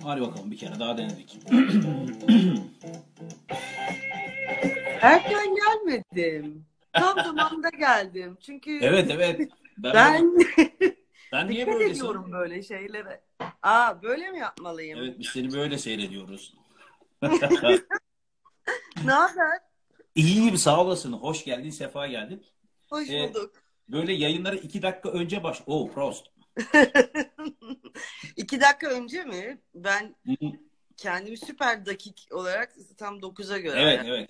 Hadi bakalım bir kere daha denedik. Erken gelmedim. Tam zamanında geldim. Çünkü Evet. ben Sen niye dikkat böylesin? ediyorum böyle şeylere. Böyle mi yapmalıyım? Evet, biz seni böyle seyrediyoruz. Ne haber? İyiyim, sağ olasın. Hoş geldin, sefa geldin. Hoş Ee, bulduk. Böyle yayınlara 2 dakika önce Prost. 2 dakika önce mi? Ben Hı hı. kendimi süper dakik olarak tam 9'a göre Evet.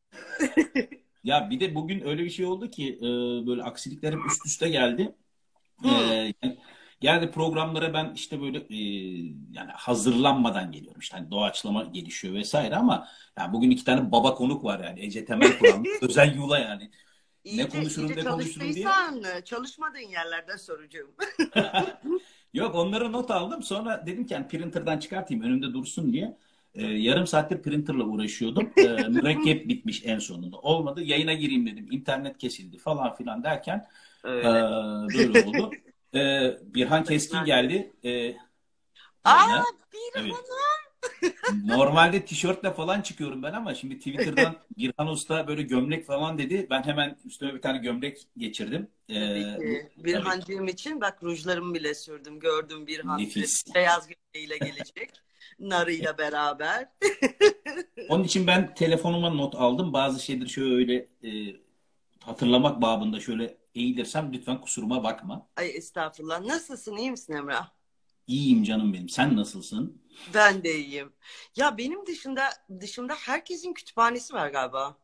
Ya bir de bugün öyle bir şey oldu ki böyle aksilikler hep üst üste geldi. Hı. Geldi programlara ben işte böyle yani hazırlanmadan geliyorum. İşte hani doğaçlama gelişiyor vesaire ama ya bugün 2 tane baba konuk var yani. Ece Temel Kur'an, Özel Yula yani. Ne konuşurum İyice ne konuşurum diye. çalıştıysan çalışmadığın yerlerden soracağım. Yok, onları not aldım. Sonra dedim ki yani printer'dan çıkartayım önümde dursun diye. Yarım saattir printer'la uğraşıyordum. Mürekkep bitmiş en sonunda. Olmadı. Yayına gireyim dedim. İnternet kesildi falan filan derken e, Öyle. böyle oldu. Birhan Keskin Ben de. geldi Aa, yayına. bir Evet. hanım. Normalde tişörtle falan çıkıyorum ben ama şimdi Twitter'dan Birhan Usta böyle gömlek falan dedi. Ben hemen üstüme bir tane gömlek geçirdim. Tabii ki. Tabii, Birhancığım için bak rujlarımı bile sürdüm. Gördüm Birhan nefis. beyaz gömleğiyle gelecek. Narıyla beraber. Onun için ben telefonuma not aldım. Bazı şeyleri şöyle hatırlamak babında şöyle eğilirsem lütfen kusuruma bakma. Ay estağfurullah. Nasılsın? İyi misin Emrah? İyiyim canım benim. Sen nasılsın? Ben de iyiyim. Ya benim dışımda herkesin kütüphanesi var galiba.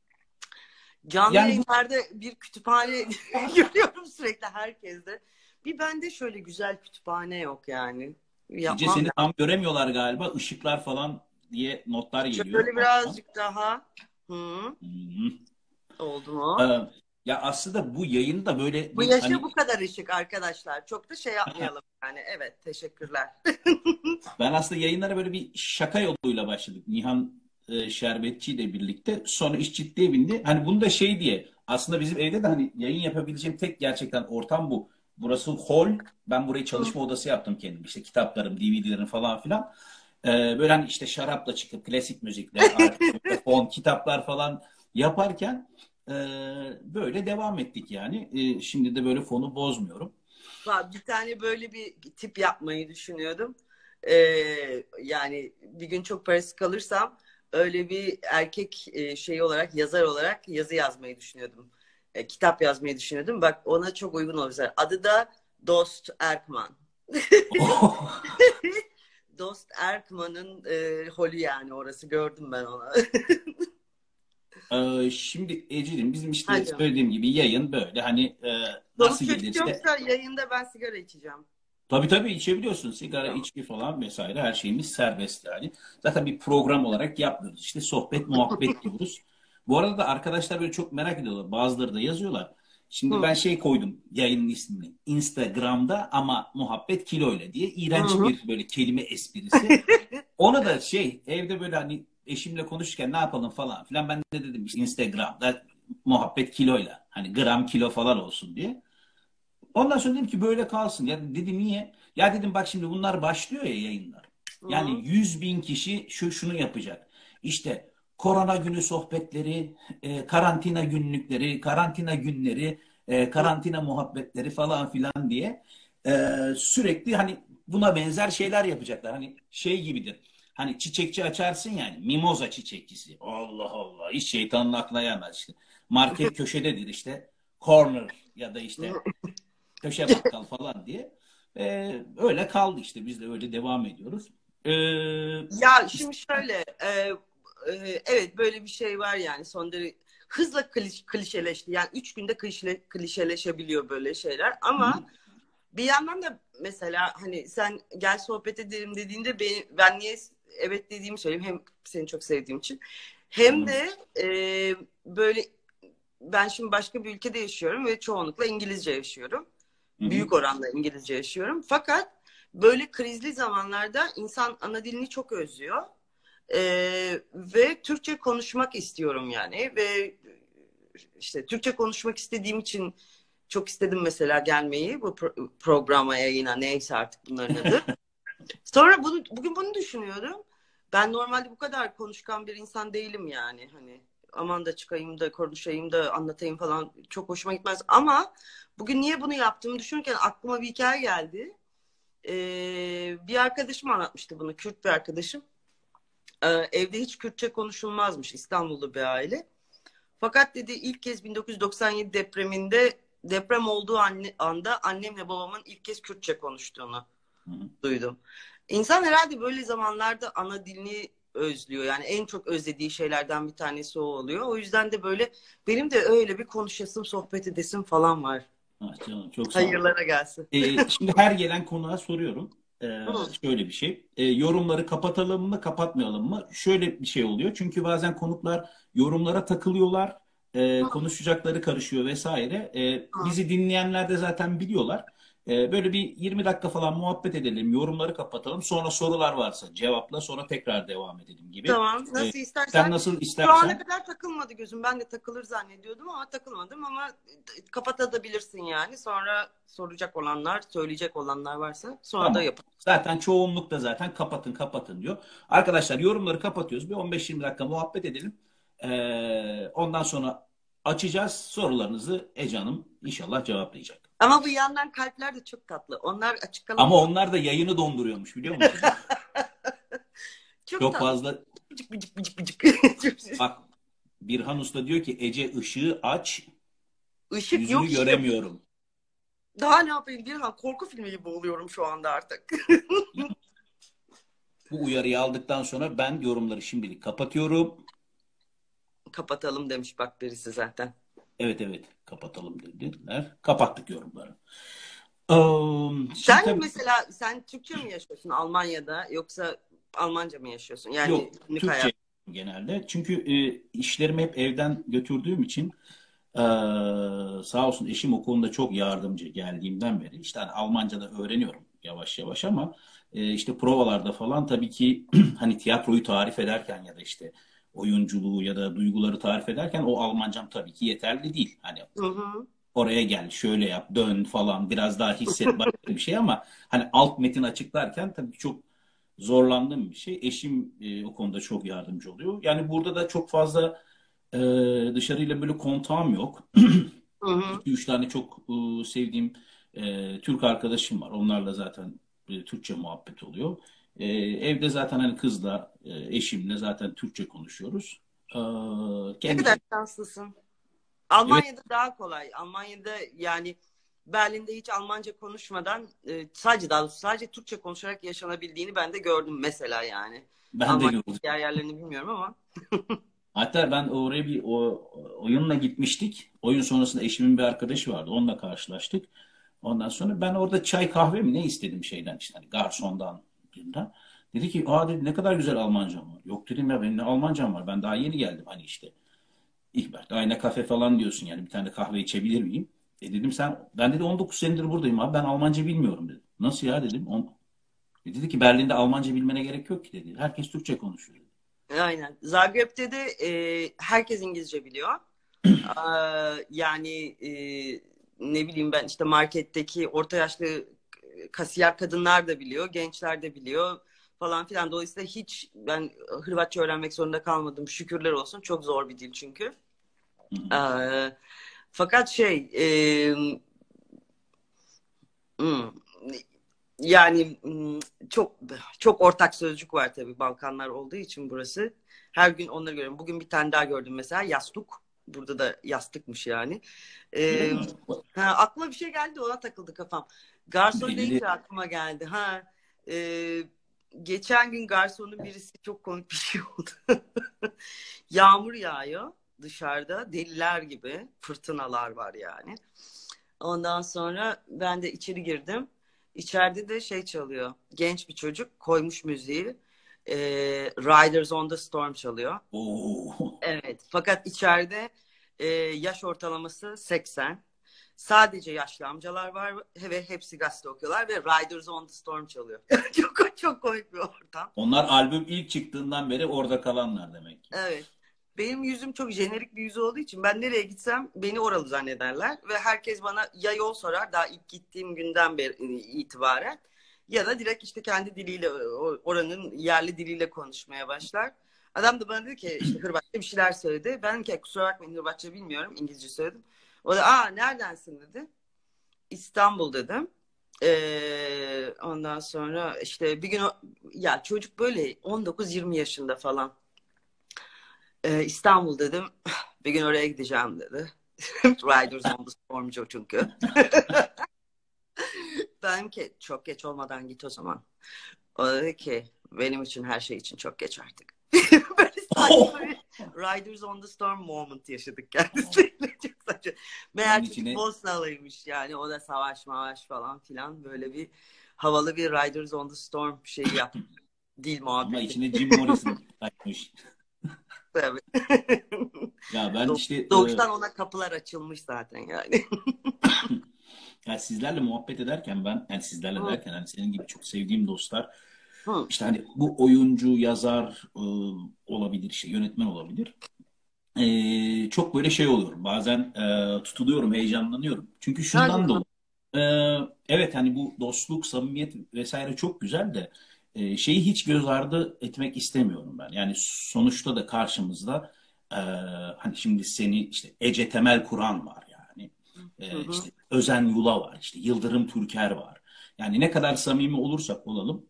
Canlı Yani bu yayınlarda bir kütüphane görüyorum sürekli herkeste. Bir bende şöyle güzel kütüphane yok yani. Ece, Yapmam seni lazım. tam göremiyorlar galiba. Işıklar falan diye notlar geliyor Şöyle arkadan. birazcık daha. Hı, Hı-hı. oldu mu? Ee, Ya aslında bu yayını da böyle Bu bir yaşa hani bu kadar ışık arkadaşlar. Çok da şey yapmayalım yani. Evet, teşekkürler. ben aslında yayınlara böyle bir şaka yoluyla başladık. Nihan Şerbetçi ile birlikte. Sonra iş ciddiye bindi. Hani bunu da şey diye aslında bizim evde de hani yayın yapabileceğim tek gerçekten ortam bu. Burası hol. Ben burayı Hı. çalışma odası yaptım kendim. İşte kitaplarım, DVD'lerim falan filan. Böyle hani işte şarapla çıkıp klasik müzikler, arkada fon, kitaplar falan yaparken e, böyle devam ettik yani. Şimdi de böyle fonu bozmuyorum. Bir tane böyle bir tip yapmayı düşünüyordum. Yani bir gün çok parası kalırsam öyle bir erkek şey olarak yazar olarak yazı yazmayı düşünüyordum. Kitap yazmayı düşünüyordum. Bak ona çok uygun olacak. Adı da Dost Erkman. Dost Erkman'ın holü yani orası gördüm ben onu. Şimdi Ece'cim bizim işte Hadi. söylediğim gibi yayın böyle hani Çoluk nasıl çocuk gelirse yoksa yayında ben sigara içeceğim. tabii içebiliyorsun, sigara Tamam. içki falan vesaire her şeyimiz serbest yani. Zaten bir program olarak yapmıyoruz, işte sohbet muhabbet diyoruz. Bu arada da arkadaşlar böyle çok merak ediyorlar, bazıları da yazıyorlar. Şimdi Hı. ben şey koydum yayının ismini Instagram'da ama muhabbet kiloyla diye, Hı iğrenç hı. bir böyle kelime esprisi. Onu da şey evde böyle hani eşimle konuşurken ne yapalım falan filan ben de dedim işte Instagram'da muhabbet kiloyla hani gram kilo falan olsun diye. Ondan sonra dedim ki böyle kalsın. Ya dedim niye? Ya dedim bak şimdi bunlar başlıyor ya yayınlar. Yani Hı. 100 bin kişi şunu yapacak. İşte korona günü sohbetleri, karantina günlükleri, karantina günleri, Hı. karantina muhabbetleri falan filan diye sürekli hani buna benzer şeyler yapacaklar. Hani şey gibidir. Hani çiçekçi açarsın yani mimoza çiçekçisi. Allah Allah, hiç şeytanın aklına gelmez işte. Market köşededir işte. Corner ya da işte köşe bakkal falan diye. Öyle kaldı işte. Biz de öyle devam ediyoruz. Ya şimdi şöyle evet böyle bir şey var yani son derece hızla klişeleşti. Yani 3 günde klişeleşebiliyor böyle şeyler hı hı, ama bir yandan da mesela hani sen gel sohbet edelim dediğinde ben niye evet dediğimi söyleyeyim hem seni çok sevdiğim için hem anladım. de böyle ben şimdi başka bir ülkede yaşıyorum ve çoğunlukla İngilizce yaşıyorum. Hı hı, Büyük oranda İngilizce yaşıyorum. Fakat böyle krizli zamanlarda insan ana dilini çok özlüyor. Ve Türkçe konuşmak istiyorum yani. Ve işte Türkçe konuşmak istediğim için çok istedim mesela gelmeyi bu programa yayına neyse artık bunların adı. Sonra bugün bunu düşünüyorum. Ben normalde bu kadar konuşkan bir insan değilim yani. Hani aman da çıkayım da konuşayım da anlatayım falan çok hoşuma gitmez. Ama bugün niye bunu yaptığımı düşünürken aklıma bir hikaye geldi. Bir arkadaşım anlatmıştı bunu. Kürt bir arkadaşım. Evde hiç Kürtçe konuşulmazmış, İstanbullu bir aile. Fakat dedi ilk kez 1997 depreminde deprem olduğu anda annemle babamın ilk kez Kürtçe konuştuğunu Hı hı. duydum. İnsan herhalde böyle zamanlarda ana dilini özlüyor. Yani en çok özlediği şeylerden bir tanesi o oluyor. O yüzden de böyle benim de öyle bir konuşasım, sohbet edesim falan var. Ah canım, çok sağ ol. Hayırlara gelsin. Şimdi her gelen konuğa soruyorum. Hı. Şöyle bir şey. Yorumları kapatalım mı, kapatmayalım mı? Şöyle bir şey oluyor. Çünkü bazen konuklar yorumlara takılıyorlar. Konuşacakları karışıyor vesaire. Bizi dinleyenler de zaten biliyorlar. Böyle bir 20 dakika falan muhabbet edelim, yorumları kapatalım. Sonra sorular varsa cevapla, sonra tekrar devam edelim gibi. Tamam. Ee, Nasıl Sen istersen. nasıl Şu ana istersen. kadar takılmadı gözüm. Ben de takılır zannediyordum ama takılmadım ama kapatabilirsin yani. Sonra soracak olanlar, söyleyecek olanlar varsa sonra da Tamam. yapalım. Zaten çoğunlukta zaten kapatın kapatın diyor. Arkadaşlar yorumları kapatıyoruz. Bir 15-20 dakika muhabbet edelim. Ondan sonra açacağız sorularınızı, Ece Hanım inşallah cevaplayacak. Ama bu yandan kalpler de çok tatlı. Onlar açık Ama kalınca onlar da yayını donduruyormuş, biliyor musun? çok Çok tatlı. fazla. Bıcık bıcık bıcık bıcık. Bak, Birhan Usta diyor ki Ece ışığı aç, Işık yüzünü yok işte. göremiyorum. Daha ne yapayım Birhan? Korku filmi gibi oluyorum şu anda artık. Bu uyarıyı aldıktan sonra ben yorumları şimdilik kapatıyorum. Kapatalım demiş bak birisi zaten. Evet evet, kapatalım dediler. Kapattık yorumları. Şimdi Sen tabii. mesela sen Türkçe mi yaşıyorsun Almanya'da yoksa Almanca mı yaşıyorsun? Yani Yok, günlük Türkçe hayat. genelde. Çünkü işlerimi hep evden götürdüğüm için e, sağ olsun eşim o konuda çok yardımcı geldiğimden beri. İşte hani Almanca da öğreniyorum yavaş yavaş ama işte provalarda falan tabii ki hani tiyatroyu tarif ederken ya da işte oyunculuğu ya da duyguları tarif ederken o Almancam tabii ki yeterli değil. Hani Hı hı. oraya gel, şöyle yap, dön falan biraz daha hisset başka bir şey ama hani alt metin açıklarken tabii çok zorlandığım bir şey. Eşim o konuda çok yardımcı oluyor. Yani burada da çok fazla e, dışarıyla böyle kontağım yok. Hı hı. 2 üç tane çok sevdiğim Türk arkadaşım var. Onlarla zaten Türkçe muhabbet oluyor. Evde zaten hani kızla, eşimle zaten Türkçe konuşuyoruz. Ne Kendi kadar kendime. şanslısın. Evet, Almanya'da daha kolay. Almanya'da yani Berlin'de hiç Almanca konuşmadan sadece daha doğrusu sadece Türkçe konuşarak yaşanabildiğini ben de gördüm mesela yani. ben de Almanya gördüm. diğer yerlerini bilmiyorum ama. Hatta ben oraya bir oyunla gitmiştik. Oyun sonrasında eşimin bir arkadaşı vardı. Onunla karşılaştık. Ondan sonra ben orada çay kahve mi ne istedim şeyden işte hani garsondan birinden. Dedi ki aa dedi ne kadar güzel Almancam var. Yok dedim ya benim ne Almancam var. Ben daha yeni geldim hani işte. İlk başta ayna kafe falan diyorsun yani bir tane kahve içebilir miyim? Dedim sen ben dedi 19 senedir buradayım abi ben Almanca bilmiyorum dedi. Nasıl ya dedim. Dedi ki Berlin'de Almanca bilmene gerek yok ki dedi. Herkes Türkçe konuşuyor dedi. Aynen. Zagreb'de de herkes İngilizce biliyor. Yani ne bileyim ben işte marketteki orta yaşlı kasiyer kadınlar da biliyor, gençler de biliyor falan filan. Dolayısıyla hiç ben Hırvatça öğrenmek zorunda kalmadım. Şükürler olsun. Çok zor bir dil çünkü. Hı hı. Ee, fakat hmm, yani çok çok ortak sözcük var tabii Balkanlar olduğu için burası. Her gün onları görüyorum. Bugün bir tane daha gördüm mesela yastık. Burada da yastıkmış yani. Öyle Ee, mi? aklıma bir şey geldi ona takıldı kafam. Garson Belli. deyince aklıma geldi. E, geçen gün garsonun birisi çok komik bir şey oldu. Yağmur yağıyor dışarıda deliler gibi fırtınalar var yani. Ondan sonra ben de içeri girdim. İçeride de şey çalıyor. Genç bir çocuk koymuş müziği. Riders on the Storm çalıyor. Oo. Evet. Fakat içeride yaş ortalaması 80. Sadece yaşlı amcalar var ve hepsi gazete okuyorlar ve Riders on the Storm çalıyor. Çok çok komik bir ortam. Onlar albüm ilk çıktığından beri orada kalanlar demek ki. Evet. Benim yüzüm çok jenerik bir yüz olduğu için ben nereye gitsem beni oralı zannederler ve herkes bana ya yol sorar daha ilk gittiğim günden beri itibaren Ya da direkt işte kendi diliyle, oranın yerli diliyle konuşmaya başlar. Adam da bana dedi ki işte Hırvatça bir şeyler söyledi. Ben dedim ki kusura bakmayın Hırvatça bilmiyorum. İngilizce söyledim. O da neredensin dedi. İstanbul dedim. Ondan sonra işte bir gün ya çocuk böyle 19-20 yaşında falan. İstanbul dedim. Bir gün oraya gideceğim dedi. Riders on the Storm'cu çünkü. Ben ki çok geç olmadan git o zaman. O dedi ki benim için her şey için çok geç artık. Böyle saçma bir Riders on the Storm moment yaşadık kendisiyle. Çok saçma. Meğer içine... Bosnalıymış yani. O da savaş falan filan. Böyle bir havalı bir Riders on the Storm şeyi yaptı. Dil muhabbeti. Ama içine Jim Morrison kaçmış. Tabii. Ya ben işte... Doğuştan ona kapılar açılmış zaten yani. Yani sizlerle muhabbet ederken ben, yani sizlerle derken hani senin gibi çok sevdiğim dostlar, işte hani bu oyuncu, yazar olabilir, işte yönetmen olabilir. Çok böyle şey oluyorum. Bazen tutuluyorum, heyecanlanıyorum. Çünkü şundan dolayı. Evet hani bu dostluk, samimiyet vesaire çok güzel de şeyi hiç göz ardı etmek istemiyorum ben. Yani sonuçta da karşımızda hani şimdi seni işte Ece Temel Kur'an var yani. İşte Özen Yula var, işte Yıldırım Türker var. Yani ne kadar samimi olursak olalım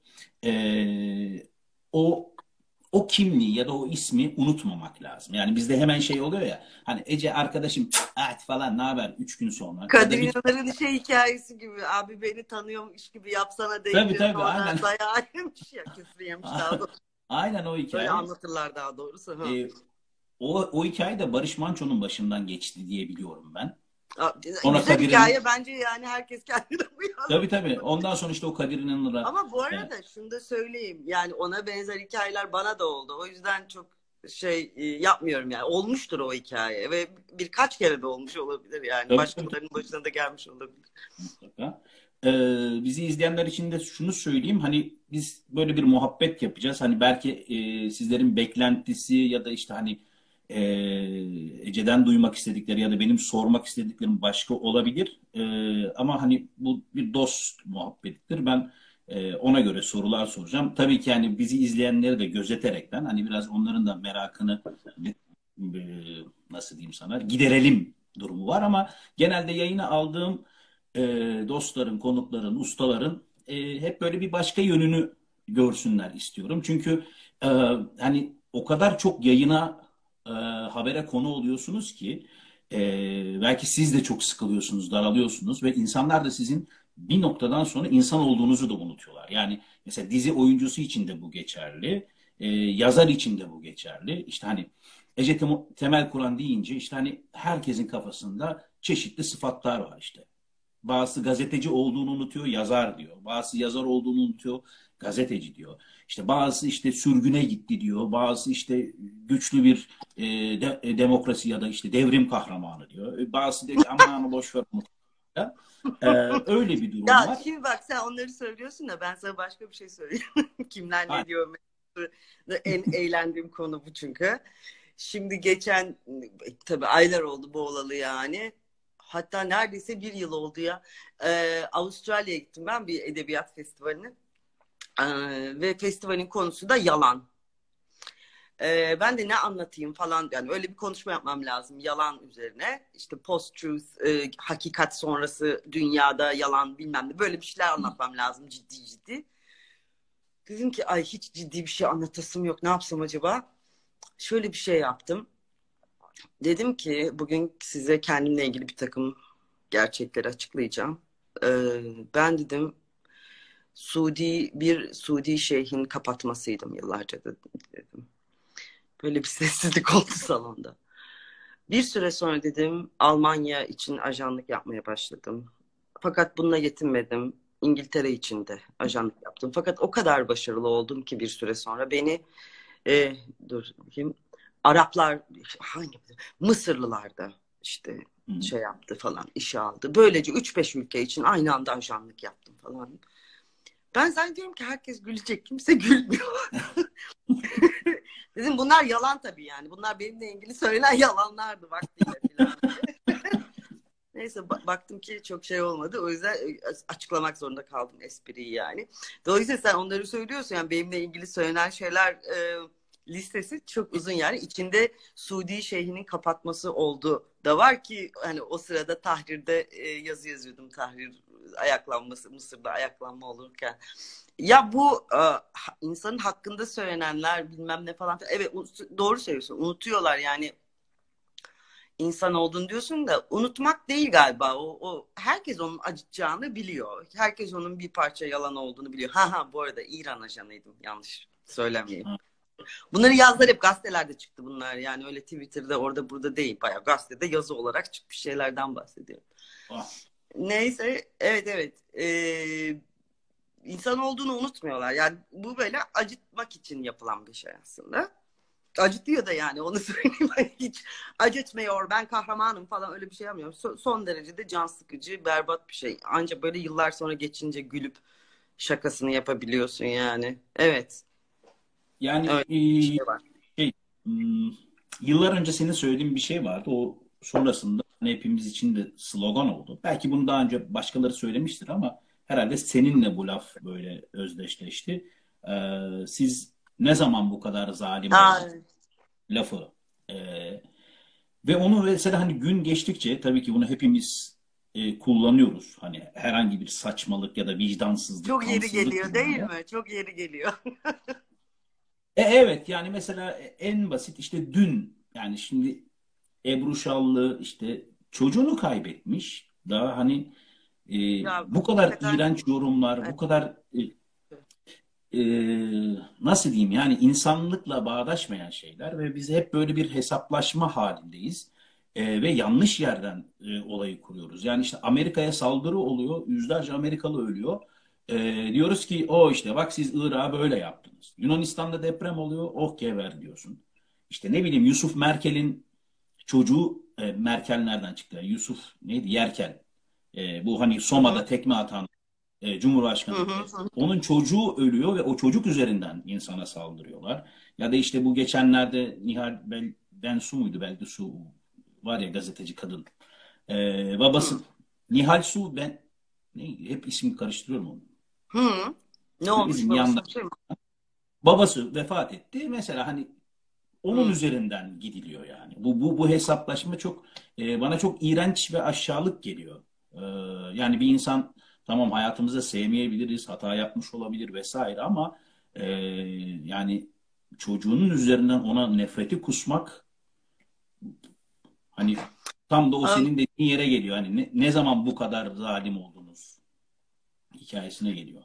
o o kimliği ya da o ismi unutmamak lazım. Yani bizde hemen şey oluyor ya. Hani Ece arkadaşım at falan ne haber 3 gün sonra. Ya da Kadir bir İnanır'ın şey hikayesi gibi abi beni tanıyormuş gibi yapsana tabii deyince tabii sonra aynen. dayağı yemiş ya küfür yemiş daha doğrusu. Aynen o Öyle hikaye. anlatırlar daha doğrusu. Hı. Ee, o hikaye de Barış Manço'nun başından geçti diye biliyorum ben. Sonra Güzel Kadir'in hikaye bence yani herkes kendine uyarlamış. tabii tabii. Ondan sonra işte o Kadir'in İnanır'a Ama bu arada şunu da söyleyeyim. Yani ona benzer hikayeler bana da oldu. O yüzden çok şey yapmıyorum yani. Olmuştur o hikaye ve birkaç kere de olmuş olabilir yani. tabii tabii Başkalarının başına da gelmiş olabilir. mutlaka. Bizi izleyenler için de şunu söyleyeyim. Hani biz böyle bir muhabbet yapacağız. Hani belki sizlerin beklentisi ya da işte hani e, Ece'den duymak istedikleri ya da benim sormak istediklerim başka olabilir. Ama hani bu bir dost muhabbetidir. Ben ona göre sorular soracağım. Tabii ki yani bizi izleyenleri de gözeterekten hani biraz onların da merakını e, nasıl diyeyim sana giderelim durumu var ama genelde yayına aldığım e, dostların, konukların, ustaların hep böyle bir başka yönünü görsünler istiyorum. Çünkü e, hani o kadar çok yayına, habere konu oluyorsunuz ki belki siz de çok sıkılıyorsunuz, daralıyorsunuz ve insanlar da sizin bir noktadan sonra insan olduğunuzu da unutuyorlar. Yani mesela dizi oyuncusu için de bu geçerli, yazar için de bu geçerli. İşte hani Ece Temel Kur'an deyince işte hani herkesin kafasında çeşitli sıfatlar var işte. Bazısı gazeteci olduğunu unutuyor, yazar diyor. Bazısı yazar olduğunu unutuyor, gazeteci diyor. İşte bazısı işte sürgüne gitti diyor. Bazısı işte güçlü bir demokrasi ya da işte devrim kahramanı diyor. Bazısı diyor ki aman boş ver onu. Öyle bir durum Ya var. şimdi bak sen onları söylüyorsun da ben sana başka bir şey söyleyeyim. Kimler Ha, ne diyor? En eğlendiğim konu bu çünkü. Şimdi geçen tabii aylar oldu bu olalı yani. Hatta neredeyse bir yıl oldu ya. Avustralya'ya gittim ben bir edebiyat festivaline. Ve festivalin konusu da yalan. Ben de ne anlatayım falan yani öyle bir konuşma yapmam lazım yalan üzerine. İşte post-truth, hakikat sonrası dünyada yalan bilmem ne böyle bir şeyler anlatmam lazım ciddi ciddi. Dedim ki ay hiç ciddi bir şey anlatasım yok ne yapsam acaba? Şöyle bir şey yaptım. Dedim ki bugün size kendimle ilgili bir takım gerçekleri açıklayacağım. Ben dedim bir Suudi şeyhin kapatmasıydım yıllarca dedim. Böyle bir sessizlik oldu salonda. Bir süre sonra dedim Almanya için ajanlık yapmaya başladım. Fakat bununla yetinmedim. İngiltere için de ajanlık yaptım. Fakat o kadar başarılı oldum ki bir süre sonra beni dur bakayım Araplar hangi Mısırlılar da işte şey yaptı falan işe aldı. Böylece 3-5 ülke için aynı anda ajanlık yaptım falan. Ben zannediyorum ki herkes gülecek. Kimse gülmüyor. Dedim bunlar yalan tabii yani. Bunlar benimle ilgili söylenen yalanlardı vaktiyle falan. Neyse baktım ki çok şey olmadı. O yüzden açıklamak zorunda kaldım espriyi yani. Dolayısıyla sen onları söylüyorsun. Yani benimle ilgili söylenen şeyler listesi çok uzun yani. İçinde Suudi Şeyh'inin kapatması oldu da var ki hani o sırada Tahrir'de yazı yazıyordum. Tahrir ayaklanması, Mısır'da ayaklanma olurken. Ya bu insanın hakkında söylenenler bilmem ne falan. Evet doğru söylüyorsun. Unutuyorlar yani insan olduğunu diyorsun da unutmak değil galiba. O herkes onun acıtacağını biliyor. Herkes onun bir parça yalan olduğunu biliyor. Ha bu arada İran ajanıydım. Yanlış söylemeyeyim. Bunları yazdılar hep gazetelerde çıktı bunlar. Yani öyle Twitter'da orada burada değil. Bayağı gazetede yazı olarak çıkmış şeylerden bahsediyorum. Ah. Neyse evet. İnsan olduğunu unutmuyorlar. Yani bu böyle acıtmak için yapılan bir şey aslında. Acıtıyor da yani onu söyleyeyim. Hiç acıtmıyor ben kahramanım falan öyle bir şey yapmıyorum. Son derecede can sıkıcı, berbat bir şey. Ancak böyle yıllar sonra geçince gülüp şakasını yapabiliyorsun yani. Evet. Yani Öyle bir şey var. şey, hmm, yıllar önce senin söylediğin bir şey vardı. O sonrasında hani hepimiz için de slogan oldu. Belki bunu daha önce başkaları söylemiştir ama herhalde seninle bu laf böyle özdeşleşti. Siz ne zaman bu kadar zalim Ha, oldunuz lafı. Ee, Ve onu mesela hani gün geçtikçe tabii ki bunu hepimiz kullanıyoruz. Hani herhangi bir saçmalık ya da vicdansızlık, çok yeri kansızlık geliyor değil durumunda. mi? Çok yeri geliyor. Evet yani mesela en basit işte dün yani şimdi Ebru Şallı işte çocuğunu kaybetmiş. Daha hani Ya bu kadar hakikaten iğrenç yorumlar, bu kadar e, nasıl diyeyim yani insanlıkla bağdaşmayan şeyler ve biz hep böyle bir hesaplaşma halindeyiz. Ve yanlış yerden olayı kuruyoruz. Yani işte Amerika'ya saldırı oluyor, yüzlerce Amerikalı ölüyor. Diyoruz ki o işte bak siz Irak'a böyle yaptınız. Yunanistan'da deprem oluyor, oh geber diyorsun. İşte ne bileyim Yusuf Merkel'in çocuğu Merkel nereden çıktı? Yusuf neydi? Yerkel. Bu hani hı hı, Soma'da tekme atan hı Cumhurbaşkanıydı. hı, Onun çocuğu ölüyor ve o çocuk üzerinden insana saldırıyorlar. Ya da işte bu geçenlerde Nihal Bensu muydu? Belki Su var ya gazeteci kadın. Babası hı Nihal Su hep ismi karıştırıyorum onu. hı. Ne olmuş Bizim yanında babası bir şey mi? babası vefat etti. Mesela hani onun Hı. üzerinden gidiliyor yani. Bu hesaplaşma çok bana çok iğrenç ve aşağılık geliyor. E, Yani bir insan tamam hayatımızda sevmeyebiliriz, hata yapmış olabilir vesaire ama yani çocuğunun üzerinden ona nefreti kusmak hani tam da o Am, senin dediğin yere geliyor. Hani ne zaman bu kadar zalim oldunuz hikayesine geliyor.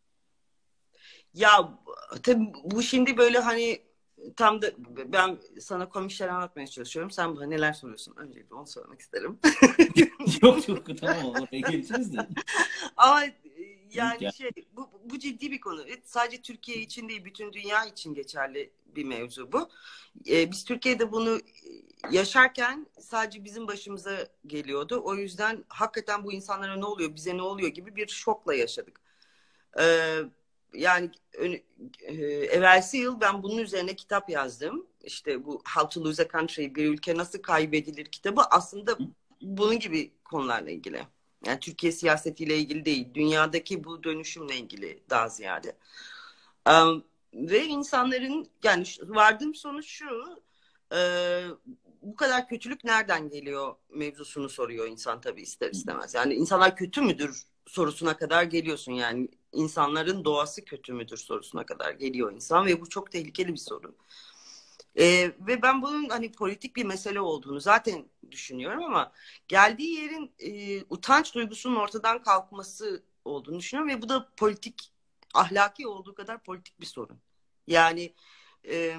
Ya tabii bu şimdi böyle hani tam da ben sana komik şeyler anlatmaya çalışıyorum. Sen bana neler soruyorsun? Öncelikle onu söylemek isterim. Yok tamam oraya geleceğiz de. Ama yani Yani, şey bu ciddi bir konu. Sadece Türkiye için değil bütün dünya için geçerli bir mevzu bu. Biz Türkiye'de bunu yaşarken sadece bizim başımıza geliyordu. O yüzden hakikaten bu insanlara ne oluyor, bize ne oluyor gibi bir şokla yaşadık. Ee, yani evvelsi yıl ben bunun üzerine kitap yazdım. İşte bu How to Lose a Country, bir ülke nasıl kaybedilir kitabı aslında bunun gibi konularla ilgili. Yani Türkiye siyasetiyle ilgili değil, dünyadaki bu dönüşümle ilgili daha ziyade. Ve insanların yani vardığım sonuç şu, e, bu kadar kötülük nereden geliyor mevzusunu soruyor insan tabii ister istemez. Yani insanlar kötü müdür sorusuna kadar geliyorsun yani insanların doğası kötü müdür sorusuna kadar geliyor insan ve bu çok tehlikeli bir soru. Ve ben bunun hani politik bir mesele olduğunu zaten düşünüyorum ama geldiği yerin utanç duygusunun ortadan kalkması olduğunu düşünüyorum ve bu da politik, ahlaki olduğu kadar politik bir sorun. Yani e,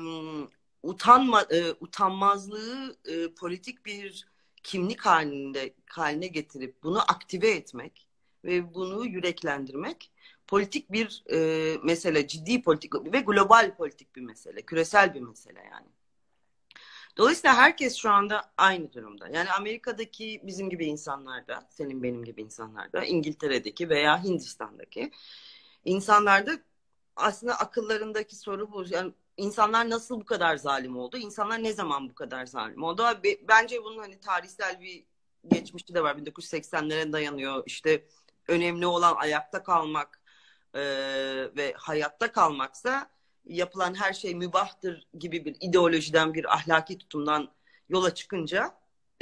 utanmazlığı politik bir kimlik haline getirip bunu aktive etmek ve bunu yüreklendirmek politik bir mesele, ciddi politik ve global politik bir mesele, küresel bir mesele yani. Dolayısıyla herkes şu anda aynı durumda. Yani Amerika'daki bizim gibi insanlar da, senin benim gibi insanlar da, İngiltere'deki veya Hindistan'daki insanlar da aslında akıllarındaki soru bu. Yani insanlar nasıl bu kadar zalim oldu? İnsanlar ne zaman bu kadar zalim oldu? Bence bunun hani tarihsel bir geçmişi de var. 1980'lere dayanıyor. İşte önemli olan ayakta kalmak ve hayatta kalmaksa yapılan her şey mübahtır gibi bir ideolojiden, bir ahlaki tutumdan yola çıkınca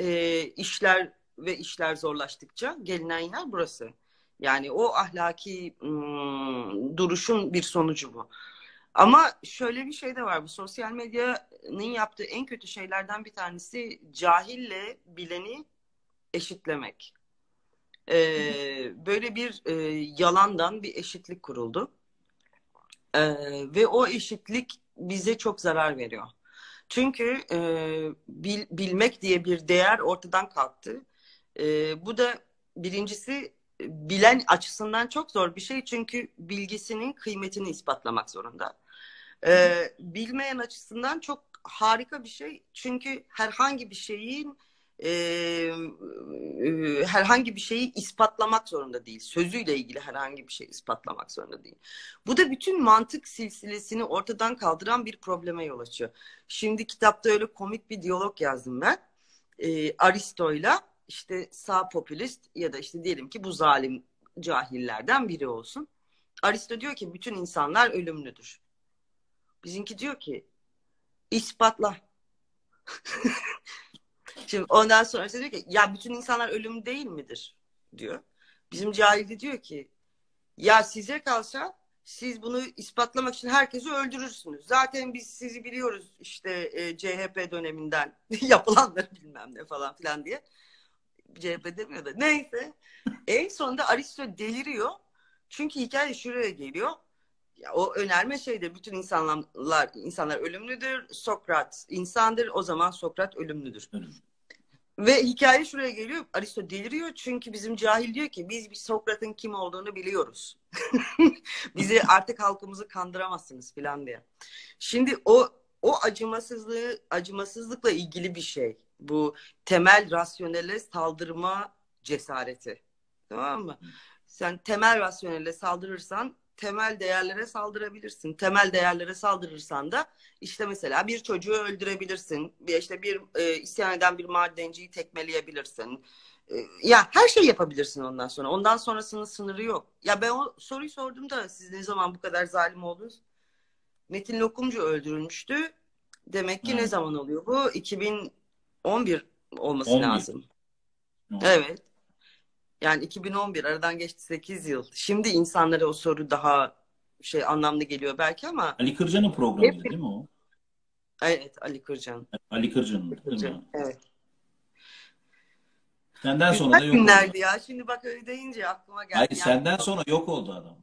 işler zorlaştıkça gelinen yer burası. Yani o ahlaki duruşun bir sonucu bu. Ama şöyle bir şey de var. Bu sosyal medyanın yaptığı en kötü şeylerden bir tanesi cahille bileni eşitlemek. Böyle bir yalandan bir eşitlik kuruldu. Ve o eşitlik bize çok zarar veriyor. Çünkü bilmek diye bir değer ortadan kalktı. Bu da birincisi bilen açısından çok zor bir şey. Çünkü bilgisinin kıymetini ispatlamak zorunda. Bilmeyen açısından çok harika bir şey. Çünkü herhangi bir şeyi ispatlamak zorunda değil. Sözüyle ilgili herhangi bir şey ispatlamak zorunda değil. Bu da bütün mantık silsilesini ortadan kaldıran bir probleme yol açıyor. Şimdi kitapta öyle komik bir diyalog yazdım ben. Aristo'yla işte sağ popülist ya da işte diyelim ki bu zalim cahillerden biri olsun. Aristo diyor ki bütün insanlar ölümlüdür. Bizimki diyor ki ispatla. Şimdi ondan sonra diyor ki ya bütün insanlar ölümlü değil midir diyor. Bizim cahil de diyor ki ya size kalsa siz bunu ispatlamak için herkesi öldürürsünüz. Zaten biz sizi biliyoruz işte CHP döneminden yapılanları bilmem ne falan filan diye. CHP demiyor da neyse. En sonunda Aristo deliriyor. Çünkü hikaye şuraya geliyor. Ya, o önerme şeydir. Bütün insanlar ölümlüdür. Sokrat insandır. O zaman Sokrat ölümlüdür. Ve hikaye şuraya geliyor. Aristo deliriyor. Çünkü bizim cahil diyor ki biz bir Sokrat'ın kim olduğunu biliyoruz. Bizi artık halkımızı kandıramazsınız filan diye. Şimdi o acımasızlıkla ilgili bir şey. Bu temel rasyonele saldırma cesareti. Tamam mı? Sen temel rasyonele saldırırsan temel değerlere saldırabilirsin. Temel değerlere saldırırsan da işte mesela bir çocuğu öldürebilirsin. İşte bir isyan eden bir madenciyi tekmeleyebilirsin. Ya her şey yapabilirsin ondan sonra. Ondan sonrasının sınırı yok. Ya ben o soruyu sordum da siz ne zaman bu kadar zalim oldunuz? Metin Lokumcu öldürülmüştü. Demek ki ne zaman oluyor bu? 2011 olması 11. lazım. Evet. Yani 2011 aradan geçti 8 yıl. Şimdi insanlara o soru daha anlamlı geliyor belki ama Ali Kırca'nın programıydı değil mi o? evet, Ali Kırcan. Ali Kırca'nın değil mi? Evet. Senden sonra da Güzel yok oldu. günlerdi ya. Şimdi bak öyle deyince aklıma geldi. Hayır, senden sonra yok oldu adam.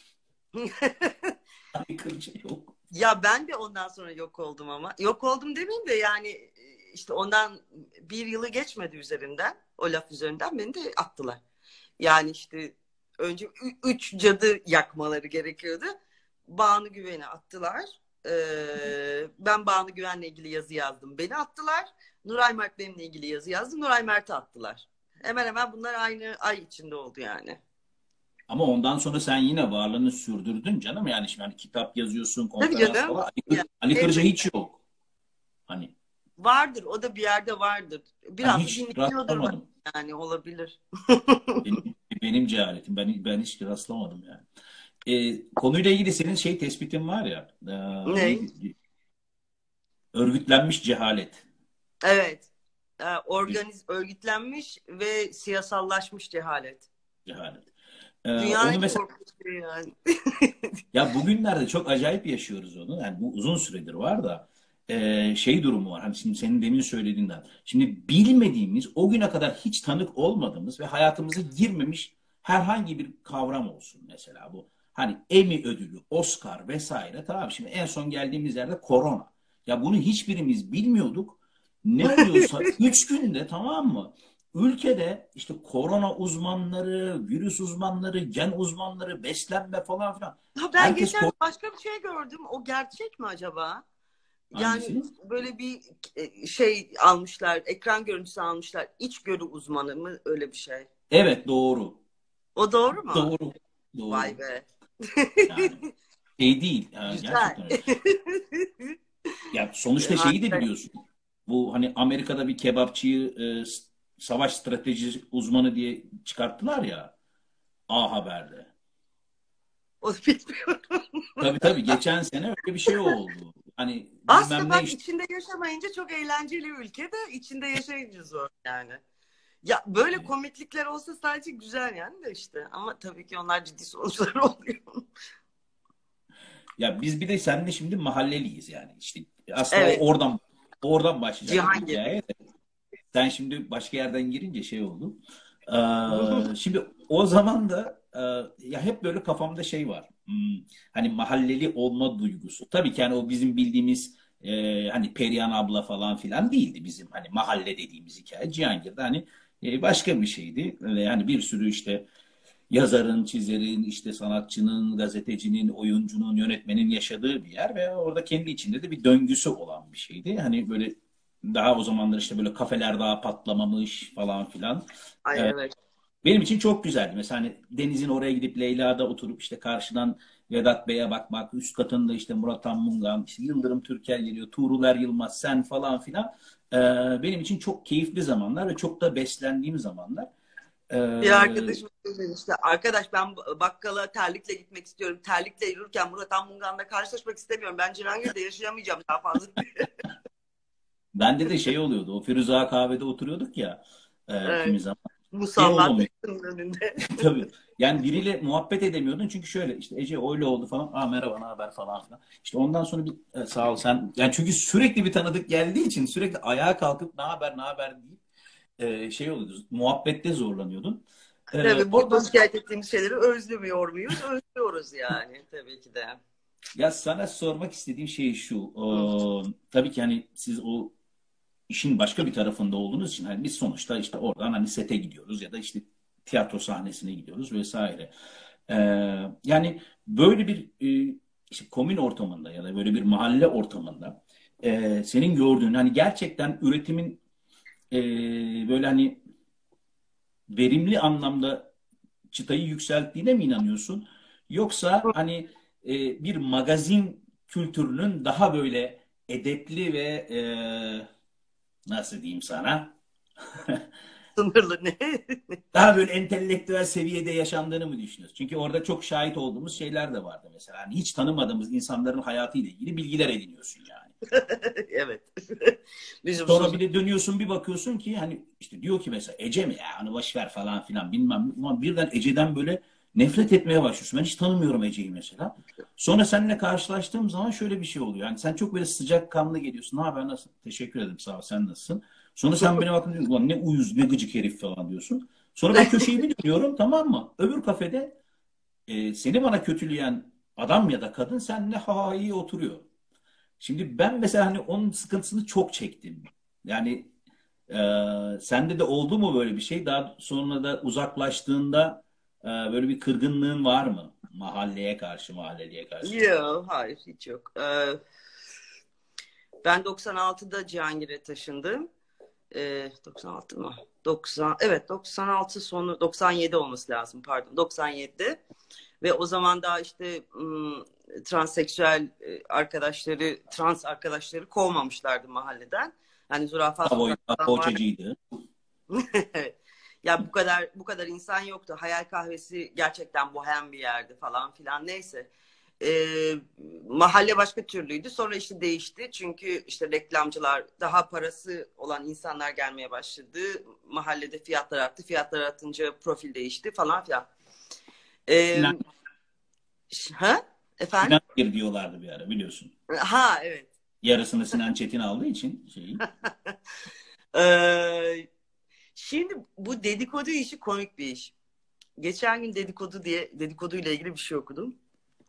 Ali Kırca yok. Ya ben de ondan sonra yok oldum ama. Yok oldum demeyeyim de yani işte ondan bir yılı geçmedi üzerinden. O laf üzerinden beni de attılar. Yani işte önce 3 cadı yakmaları gerekiyordu. Banu Güven'i attılar. Ben Banu Güven'le ilgili yazı yazdım. Beni attılar. Nuray Mert benimle ilgili yazı yazdı. Nuray Mert'i attılar. Hemen hemen bunlar aynı ay içinde oldu yani. Ama ondan sonra sen yine varlığını sürdürdün canım. Yani şimdi hani kitap yazıyorsun, Tabii konferans canım. falan. Ali Kırca hiç yok. Hani Vardır. O da bir yerde vardır. ben Biraz hiç dinleniyordur rastlamadım. yani olabilir. Benim cehaletim. Ben hiç rastlamadım yani. Konuyla ilgili senin tespitin var ya. Ne? Örgütlenmiş cehalet. Evet. Örgütlenmiş ve siyasallaşmış cehalet. Cehalet. Dünyanın Onu en mesela korkunç şeyi yani. ya bugünlerde çok acayip yaşıyoruz onu. Yani bu uzun süredir var da durumu var. Hani şimdi senin demin söylediğinden. Şimdi bilmediğimiz, o güne kadar hiç tanık olmadığımız ve hayatımıza girmemiş herhangi bir kavram olsun mesela bu. Hani Emmy ödülü, Oscar vesaire. Tamam, şimdi en son geldiğimiz yerde korona. Ya bunu hiçbirimiz bilmiyorduk. Ne oluyorsa 3 günde, tamam mı? Ülkede işte korona uzmanları, virüs uzmanları, gen uzmanları, beslenme falan filan. Ha, ben Herkes geçen başka bir şey gördüm. O gerçek mi acaba? Yani hangisi? böyle bir şey almışlar, ekran görüntüsü almışlar. İçgörü uzmanı mı öyle bir şey? Evet, doğru. O doğru mu? Doğru. Vay Doğru. be. Yani değil. Yani Güzel. gerçekten öyle. Ya sonuçta şeyi de Harika. biliyorsun. Bu hani Amerika'da bir kebapçıyı savaş strateji uzmanı diye çıkarttılar ya A Haber'de. Onu bilmiyorum. Tabii tabii, geçen sene öyle bir şey oldu. Hani Aslında bilmem ne bak, işte. içinde yaşamayınca çok eğlenceli ülke de içinde yaşayınca zor yani. Ya böyle komiklikler olsa sadece güzel yani de işte. Ama tabii ki onlar ciddi sonuçlar oluyor. Ya biz bir de seninle şimdi mahalleliyiz yani. İşte aslında Evet. o oradan başlayacaktı Cihangir. hikaye. Sen şimdi başka yerden girince şey oldu. Şimdi o zaman da ya hep böyle kafamda şey var. Hani mahalleli olma duygusu. Tabii ki hani o bizim bildiğimiz hani Perihan abla falan filan değildi bizim hani mahalle dediğimiz hikaye. Cihangir'de hani başka bir şeydi. Ve hani bir sürü işte yazarın, çizerin, işte sanatçının, gazetecinin, oyuncunun, yönetmenin yaşadığı bir yer ve orada kendi içinde de bir döngüsü olan bir şeydi. Hani böyle daha o zamanlar işte böyle kafeler daha patlamamış falan filan. Ay evet. Benim için çok güzeldi. Mesela hani Deniz'in oraya gidip Leyla'da oturup işte karşıdan Vedat Bey'e bakmak, üst katında işte Murat Anmungan, işte Yıldırım Türkel geliyor, Tuğrul Yılmaz, sen falan filan. Ee, Benim için çok keyifli zamanlar ve çok da beslendiğim zamanlar. Bir Ee, arkadaşım dedi işte, arkadaş ben bakkala terlikle gitmek istiyorum. Terlikle yürürken Murat Anmungan'la karşılaşmak istemiyorum. Ben Cihangir'de yaşayamayacağım daha fazla. Bende de şey oluyordu. O Firuze kahvede oturuyorduk ya kimi Evet. zaman. Şey Musallat olamıyor. ışığının önünde. Tabii. Yani biriyle muhabbet edemiyordun çünkü şöyle işte Ece öyle oldu falan. Aa merhaba, ne haber falan filan. İşte ondan sonra bir sağ ol sen. Yani çünkü sürekli bir tanıdık geldiği için sürekli ayağa kalkıp ne haber ne haber deyip şey oluyordu. Muhabbette zorlanıyordun. Tabii burada Oradan şikayet ettiğimiz şeyleri özlemiyor muyuz? Özlüyoruz yani tabii ki de. ya sana sormak istediğim şey şu. Hı. Tabii ki hani siz o işin başka bir tarafında olduğunuz için hani biz sonuçta işte oradan hani sete gidiyoruz ya da işte tiyatro sahnesine gidiyoruz vesaire. Ee, Yani böyle bir işte komün ortamında ya da böyle bir mahalle ortamında senin gördüğün hani gerçekten üretimin e, böyle hani verimli anlamda çıtayı yükselttiğine mi inanıyorsun? Yoksa hani bir magazin kültürünün daha böyle edepli ve nasıl diyeyim sana? Sınırlı ne? Daha böyle entelektüel seviyede yaşandığını mı düşünüyorsun? Çünkü orada çok şahit olduğumuz şeyler de vardı mesela. Hani hiç tanımadığımız insanların hayatıyla ilgili bilgiler ediniyorsun yani. Evet. Sonra Lüzumsuz. bir de dönüyorsun bir bakıyorsun ki hani işte diyor ki mesela Ece mi ya hani boş ver falan filan bilmem ne. Ulan birden Ece'den böyle nefret etmeye başlıyorsun. Ben hiç tanımıyorum Ece'yi mesela. Sonra seninle karşılaştığım zaman şöyle bir şey oluyor. Yani sen çok böyle sıcakkanlı geliyorsun. Ne haber, nasıl? Teşekkür ederim, sağ ol, sen nasılsın? Sonra sen bana bakın diyorsun ulan ne uyuz ne gıcık herif falan diyorsun. Sonra ben köşeyi bir dönüyorum, tamam mı? Öbür kafede seni bana kötüleyen adam ya da kadın seninle ha iyi oturuyor. Şimdi ben mesela hani onun sıkıntısını çok çektim. Yani sende de oldu mu böyle bir şey? Daha sonra da uzaklaştığında böyle bir kırgınlığın var mı? Mahalleye karşı, mahalleliye karşı. Yok, hayır hiç yok. Ben 96'da Cihangir'e taşındım. 96 mı? 90, evet 96 sonu 97 olması lazım pardon 97'de ve o zaman daha işte transseksüel arkadaşları trans arkadaşları kovmamışlardı mahalleden. Hani zürafa sokaktan var. Poğaçacıydı. Ya bu kadar insan yoktu. Hayal Kahvesi gerçekten bohem bir yerdi falan filan neyse. Mahalle başka türlüydü. Sonra işte değişti. Çünkü işte reklamcılar daha parası olan insanlar gelmeye başladı. Mahallede fiyatlar arttı. Fiyatlar artınca profil değişti falan filan. Ee, Sinan, ha? Sinan Efendim? Gir diyorlardı bir ara biliyorsun. Ha evet. Yarısını Sinan Çetin aldığı için şeyi. Ee, Şimdi bu dedikodu işi komik bir iş. Geçen gün dedikoduyla ilgili bir şey okudum.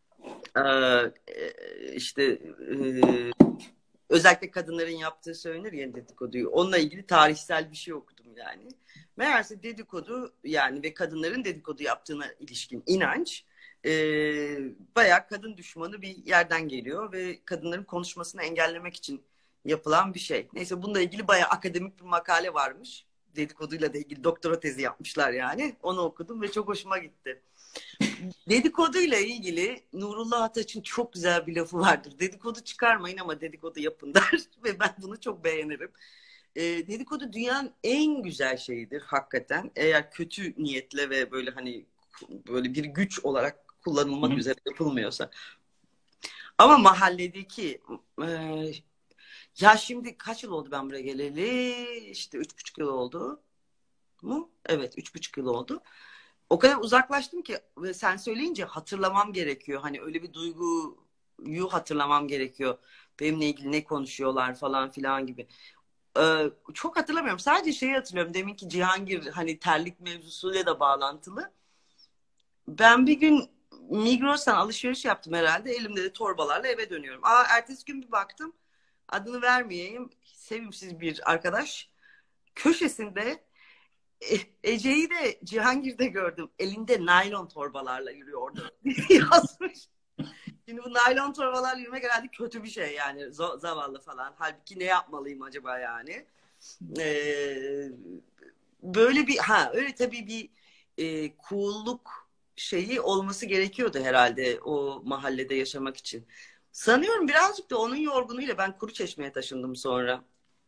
İşte özellikle kadınların yaptığı söylenir ya dedikoduyu. Onunla ilgili tarihsel bir şey okudum yani. Meğerse dedikodu yani ve kadınların dedikodu yaptığına ilişkin inanç e, bayağı kadın düşmanı bir yerden geliyor ve kadınların konuşmasını engellemek için yapılan bir şey. Neyse bununla ilgili bayağı akademik bir makale varmış. Dedikoduyla da ilgili doktora tezi yapmışlar yani. Onu okudum ve çok hoşuma gitti. Dedikoduyla ilgili Nurullah Ataç'ın çok güzel bir lafı vardır. Dedikodu çıkarmayın ama dedikodu yapın der. Ve ben bunu çok beğenirim. Dedikodu dünyanın en güzel şeyidir hakikaten. Eğer kötü niyetle ve böyle hani böyle bir güç olarak Hı kullanılmak hı. üzere yapılmıyorsa. Ama mahalledeki e, ya şimdi kaç yıl oldu ben buraya geleli? İşte 3,5 yıl oldu mu? Evet, 3,5 yıl oldu. O kadar uzaklaştım ki ve sen söyleyince hatırlamam gerekiyor. Hani öyle bir duyguyu hatırlamam gerekiyor. Benimle ilgili ne konuşuyorlar falan filan gibi. Çok hatırlamıyorum. Sadece şeyi hatırlıyorum. Deminki Cihangir hani terlik mevzusuyla da bağlantılı. Ben bir gün Migros'tan alışveriş yaptım herhalde. Elimde de torbalarla eve dönüyorum. Ertesi gün bir baktım. Adını vermeyeyim. Sevimsiz bir arkadaş. Köşesinde Ece'yi de Cihangir'de gördüm. Elinde naylon torbalarla yürüyordu. Yazmış. Şimdi bu naylon torbalarla yürümek herhalde kötü bir şey yani. Zavallı falan. Halbuki ne yapmalıyım acaba yani? Ee, Böyle bir öyle tabii bir cool'luk şeyi olması gerekiyordu herhalde o mahallede yaşamak için. Sanıyorum birazcık da onun yorgunuyla ben Kuruçeşme'ye taşındım sonra.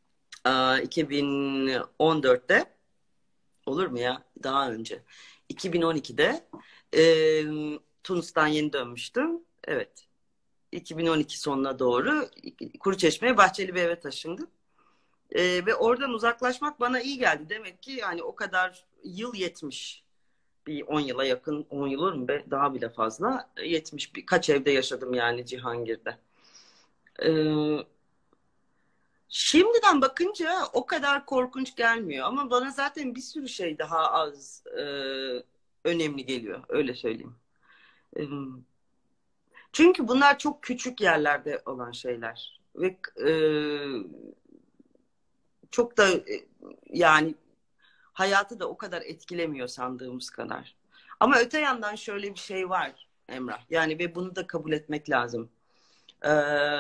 2014'te olur mu ya? Daha önce. 2012'de Tunus'tan yeni dönmüştüm. Evet. 2012 sonuna doğru Kuruçeşme'ye bahçeli bir eve taşındım. Ve oradan uzaklaşmak bana iyi geldi. Demek ki yani o kadar yıl yetmiş. Bir 10 yıla yakın, 10 yıl olur mu be? Daha bile fazla. Yetmiş. Birkaç evde yaşadım yani Cihangir'de. Ee, Şimdiden bakınca o kadar korkunç gelmiyor. Ama bana zaten bir sürü şey daha az önemli geliyor. Öyle söyleyeyim. Ee, Çünkü bunlar çok küçük yerlerde olan şeyler. Ve çok da yani hayatı da o kadar etkilemiyor sandığımız kadar. Ama öte yandan şöyle bir şey var Emrah. Yani ve bunu da kabul etmek lazım. Ee,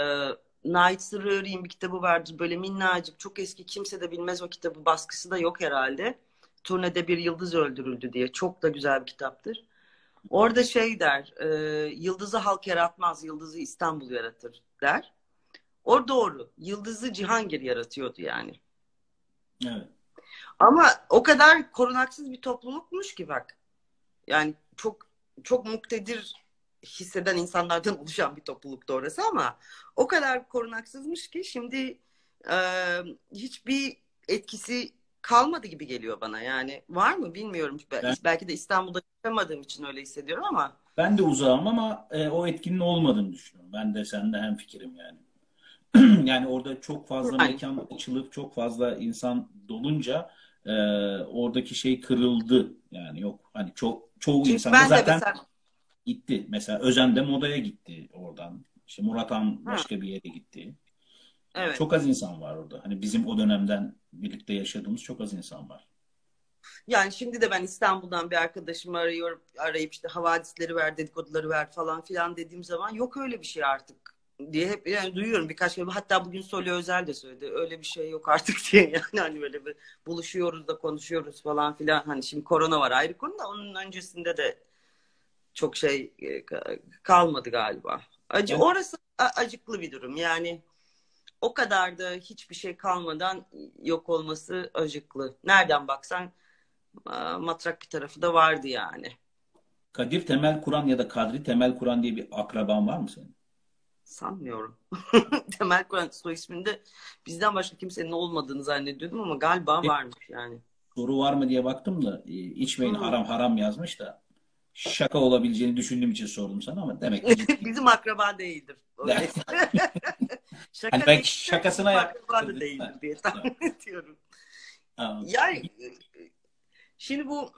Nait Sırrı'nın bir kitabı vardır. Böyle minnacık, çok eski, kimse de bilmez o kitabı. Baskısı da yok herhalde. Turnede bir yıldız öldürüldü diye. Çok da güzel bir kitaptır. Orada şey der, yıldızı halk yaratmaz, yıldızı İstanbul yaratır der. O doğru. Yıldızı Cihangir yaratıyordu yani. Evet. Ama o kadar korunaksız bir toplulukmuş ki bak. Yani çok çok muktedir hisseden insanlardan oluşan bir topluluktu orası ama o kadar korunaksızmış ki şimdi e, hiçbir etkisi kalmadı gibi geliyor bana. Yani var mı bilmiyorum. Ben, Belki de İstanbul'da yaşamadığım için öyle hissediyorum ama ben de uzağım ama o etkinin olmadığını düşünüyorum. Ben de seninle hemfikirim yani. Yani orada çok fazla yani mekan açılıp çok fazla insan dolunca e, oradaki şey kırıldı. Yani yok hani çoğu çünkü insan da ben de zaten mesela gitti. Mesela Özen de modaya gitti oradan. İşte Murat Han ha, başka bir yere gitti. Yani evet. çok az insan var orada. Hani bizim o dönemden birlikte yaşadığımız çok az insan var. Yani şimdi de ben İstanbul'dan bir arkadaşımı arayıp işte havadisleri ver, dedikoduları ver falan filan dediğim zaman yok öyle bir şey artık diye hep yani duyuyorum birkaç kere. Hatta bugün Soli Özel de söyledi. Öyle bir şey yok artık diye yani hani böyle bir buluşuyoruz da konuşuyoruz falan filan. Hani şimdi korona var ayrı konu da onun öncesinde de çok şey kalmadı galiba. Ben Orası acıklı bir durum. Yani o kadar da hiçbir şey kalmadan yok olması acıklı. Nereden baksan matrak bir tarafı da vardı yani. Kadir Temel Kur'an ya da Kadri Temel Kur'an diye bir akraban var mı senin? Sanmıyorum. Temel Kur'an soy isminde bizden başka kimsenin olmadığını zannediyordum ama galiba varmış yani. Soru var mı diye baktım da içmeyin Hmm. haram haram yazmış da şaka olabileceğini düşündüğüm için sordum sana ama demek ki ciddi. Bizim akraba değildir. Öyleyse. Hani Şaka belki değilse şakasına bizim akraba yapmıştır da değil mi? değildir diye tahmin ediyorum. Ha, Yani şimdi bu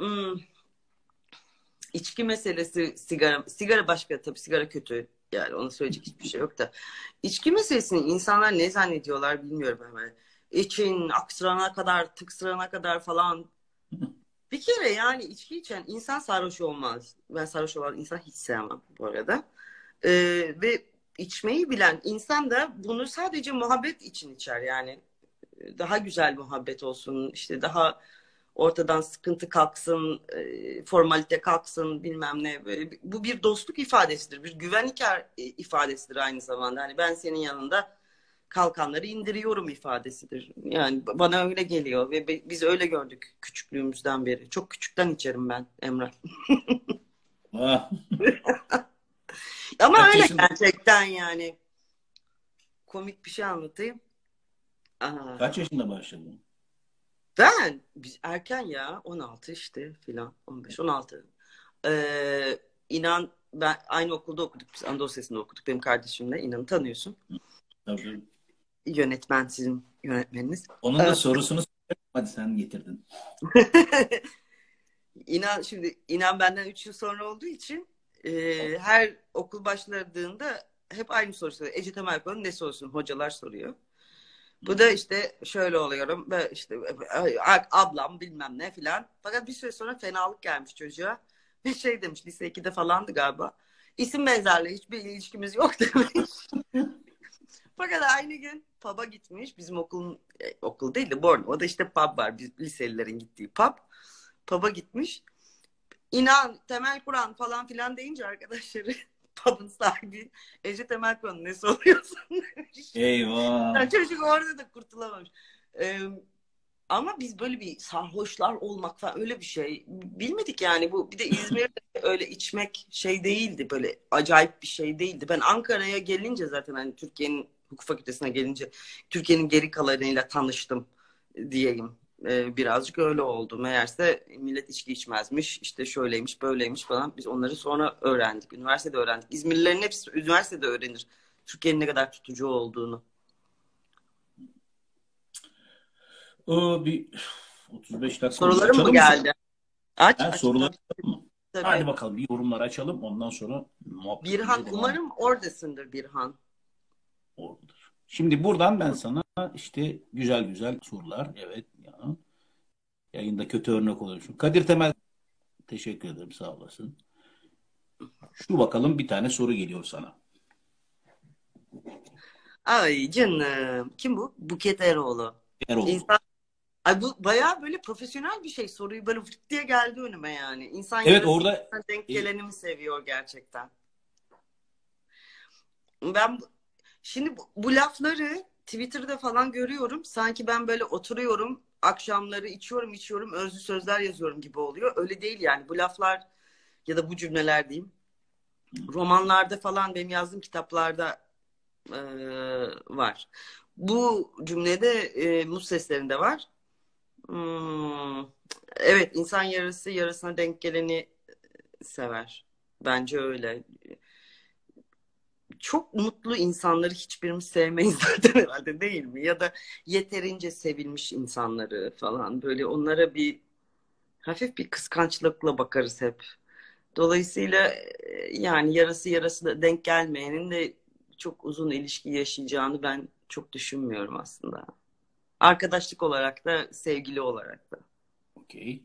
içki meselesi sigara başka tabii sigara kötü. Yani ona söyleyecek hiçbir şey yok da. İçki meselesini insanlar ne zannediyorlar bilmiyorum hemen. İçin aksırana kadar, tıksırana kadar falan. Bir kere yani içki içen insan sarhoş olmaz. Ben sarhoş olan insan hiç sevmem bu arada. Ve içmeyi bilen insan da bunu sadece muhabbet için içer. Yani daha güzel muhabbet olsun, işte daha ortadan sıkıntı kalksın, formalite kalksın bilmem ne. Böyle, bu bir dostluk ifadesidir, bir güven ifadesidir aynı zamanda. Hani ben senin yanında kalkanları indiriyorum ifadesidir. Yani bana öyle geliyor ve biz öyle gördük küçüklüğümüzden beri. Çok küçükten içerim ben Emrah. Ah, Ama kaç öyle yaşında gerçekten yani. Komik bir şey anlatayım. Aa, kaç yaşında başladın? biz erken ya 16 işte filan 15-16. İnan ben aynı okulda okuduk biz Anadolu Lisesi'nde okuduk benim kardeşimle İnan'ı tanıyorsun. Tabii. Yönetmen sizin yönetmeniniz. Onun da sorusunu sorayım. Hadi sen getirdin. İnan benden 3 yıl sonra olduğu için her okul başladığında hep aynı soru soruyor. Ece Temelkoğlu'nun ne sorusun? Hocalar soruyor. Bu da işte şöyle oluyorum. Ben işte ablam bilmem ne filan. Fakat bir süre sonra fenalık gelmiş çocuğa. Ve şey demiş lise 2'de falandı galiba. İsim benzerliği hiçbir ilişkimiz yok demiş. Fakat aynı gün pub'a gitmiş. Bizim okulun okul değil de Bornova'da işte pub var. Biz liselilerin gittiği pub. Pub'a gitmiş. İnan Temel Kur'an falan filan deyince arkadaşları pub'ın sahibi Ece Temel Kur'an ne soruyorsun demiş. Eyvah. Yani çocuk orada da kurtulamamış. Ee, Ama biz böyle bir sarhoşlar olmak falan öyle bir şey bilmedik yani. Bu bir de İzmir'de öyle içmek şey değildi, böyle acayip bir şey değildi. Ben Ankara'ya gelince zaten hani Türkiye'nin hukuk fakültesine gelince Türkiye'nin geri kalanıyla tanıştım diyeyim. Birazcık öyle oldu. Meğerse millet içki içmezmiş, işte şöyleymiş, böyleymiş falan. Biz onları sonra öğrendik. Üniversitede öğrendik. İzmirlilerin hepsi üniversitede öğrenir. Türkiye'nin ne kadar tutucu olduğunu. Bir 35 dakika olmuş. Sorularım mı Açalım mı soru? geldi? Aç, Ha, aç soruları tabii. açalım mı? Hadi Tabii. bakalım bir yorumlar açalım. Ondan sonra muhabbetimize Birhan, devam umarım oradasındır Birhan. edelim. Şimdi buradan ben sana işte güzel güzel sorular. Evet ya. Yayında kötü örnek oluyorsun. Kadir Temel, teşekkür ederim, sağ olasın. Şu bakalım, bir tane soru geliyor sana. Ay canım. Kim bu? Buket Eroğlu. Eroğlu. İnsan, ay bu bayağı böyle profesyonel bir şey. Soruyu böyle fırt diye geldi önüme yani. İnsan Evet, yarısı orada denk e, geleni mi seviyor gerçekten? Ben şimdi bu lafları Twitter'da falan görüyorum. Sanki ben böyle oturuyorum, akşamları içiyorum, özlü sözler yazıyorum gibi oluyor. Öyle değil yani. Bu laflar ya da bu cümleler diyeyim. Romanlarda falan benim yazdığım kitaplarda e, var. Bu cümlede muz seslerinde var. Hmm, evet, insan yarısı yarısına denk geleni sever. Bence öyle. Çok mutlu insanları hiçbirimiz sevmeyiz zaten herhalde, değil mi? Ya da yeterince sevilmiş insanları falan böyle onlara bir hafif bir kıskançlıkla bakarız hep. Dolayısıyla yani yarısı yarısı denk gelmeyenin de çok uzun ilişki yaşayacağını ben çok düşünmüyorum aslında. Arkadaşlık olarak da, sevgili olarak da. okey.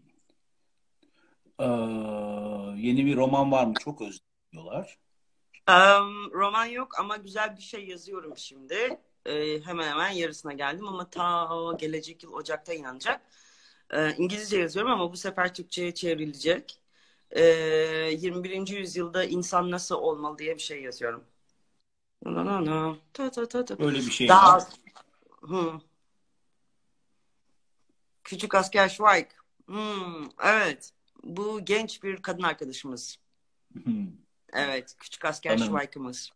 Yeni bir roman var mı? Çok özlüyorlar. Roman yok ama güzel bir şey yazıyorum şimdi. Hemen hemen yarısına geldim ama ta gelecek yıl Ocak'ta inanacak. İngilizce yazıyorum ama bu sefer Türkçe'ye çevrilecek. 21. yüzyılda insan nasıl olmalı diye bir şey yazıyorum. No, no, no. Ta, ta, ta, ta. Öyle bir şey Daha var. az. Küçük asker Schweik. Evet. Bu genç bir kadın arkadaşımız. Evet. Küçük asker Tanırım. Schweik'ımız.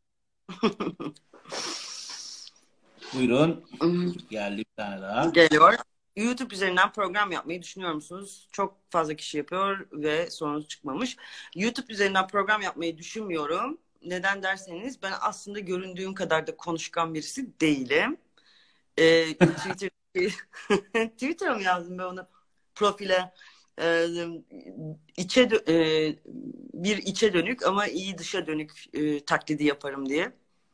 Buyurun. Geldi bir tane daha. Geliyor. YouTube üzerinden program yapmayı düşünüyor musunuz? Çok fazla kişi yapıyor ve sonuç çıkmamış. YouTube üzerinden program yapmayı düşünmüyorum. Neden derseniz ben aslında göründüğüm kadar da konuşkan birisi değilim. Twitter Twitter'a mı yazdım ben onu? Profile e, bir içe dönük ama iyi dışa dönük taklidi yaparım diye.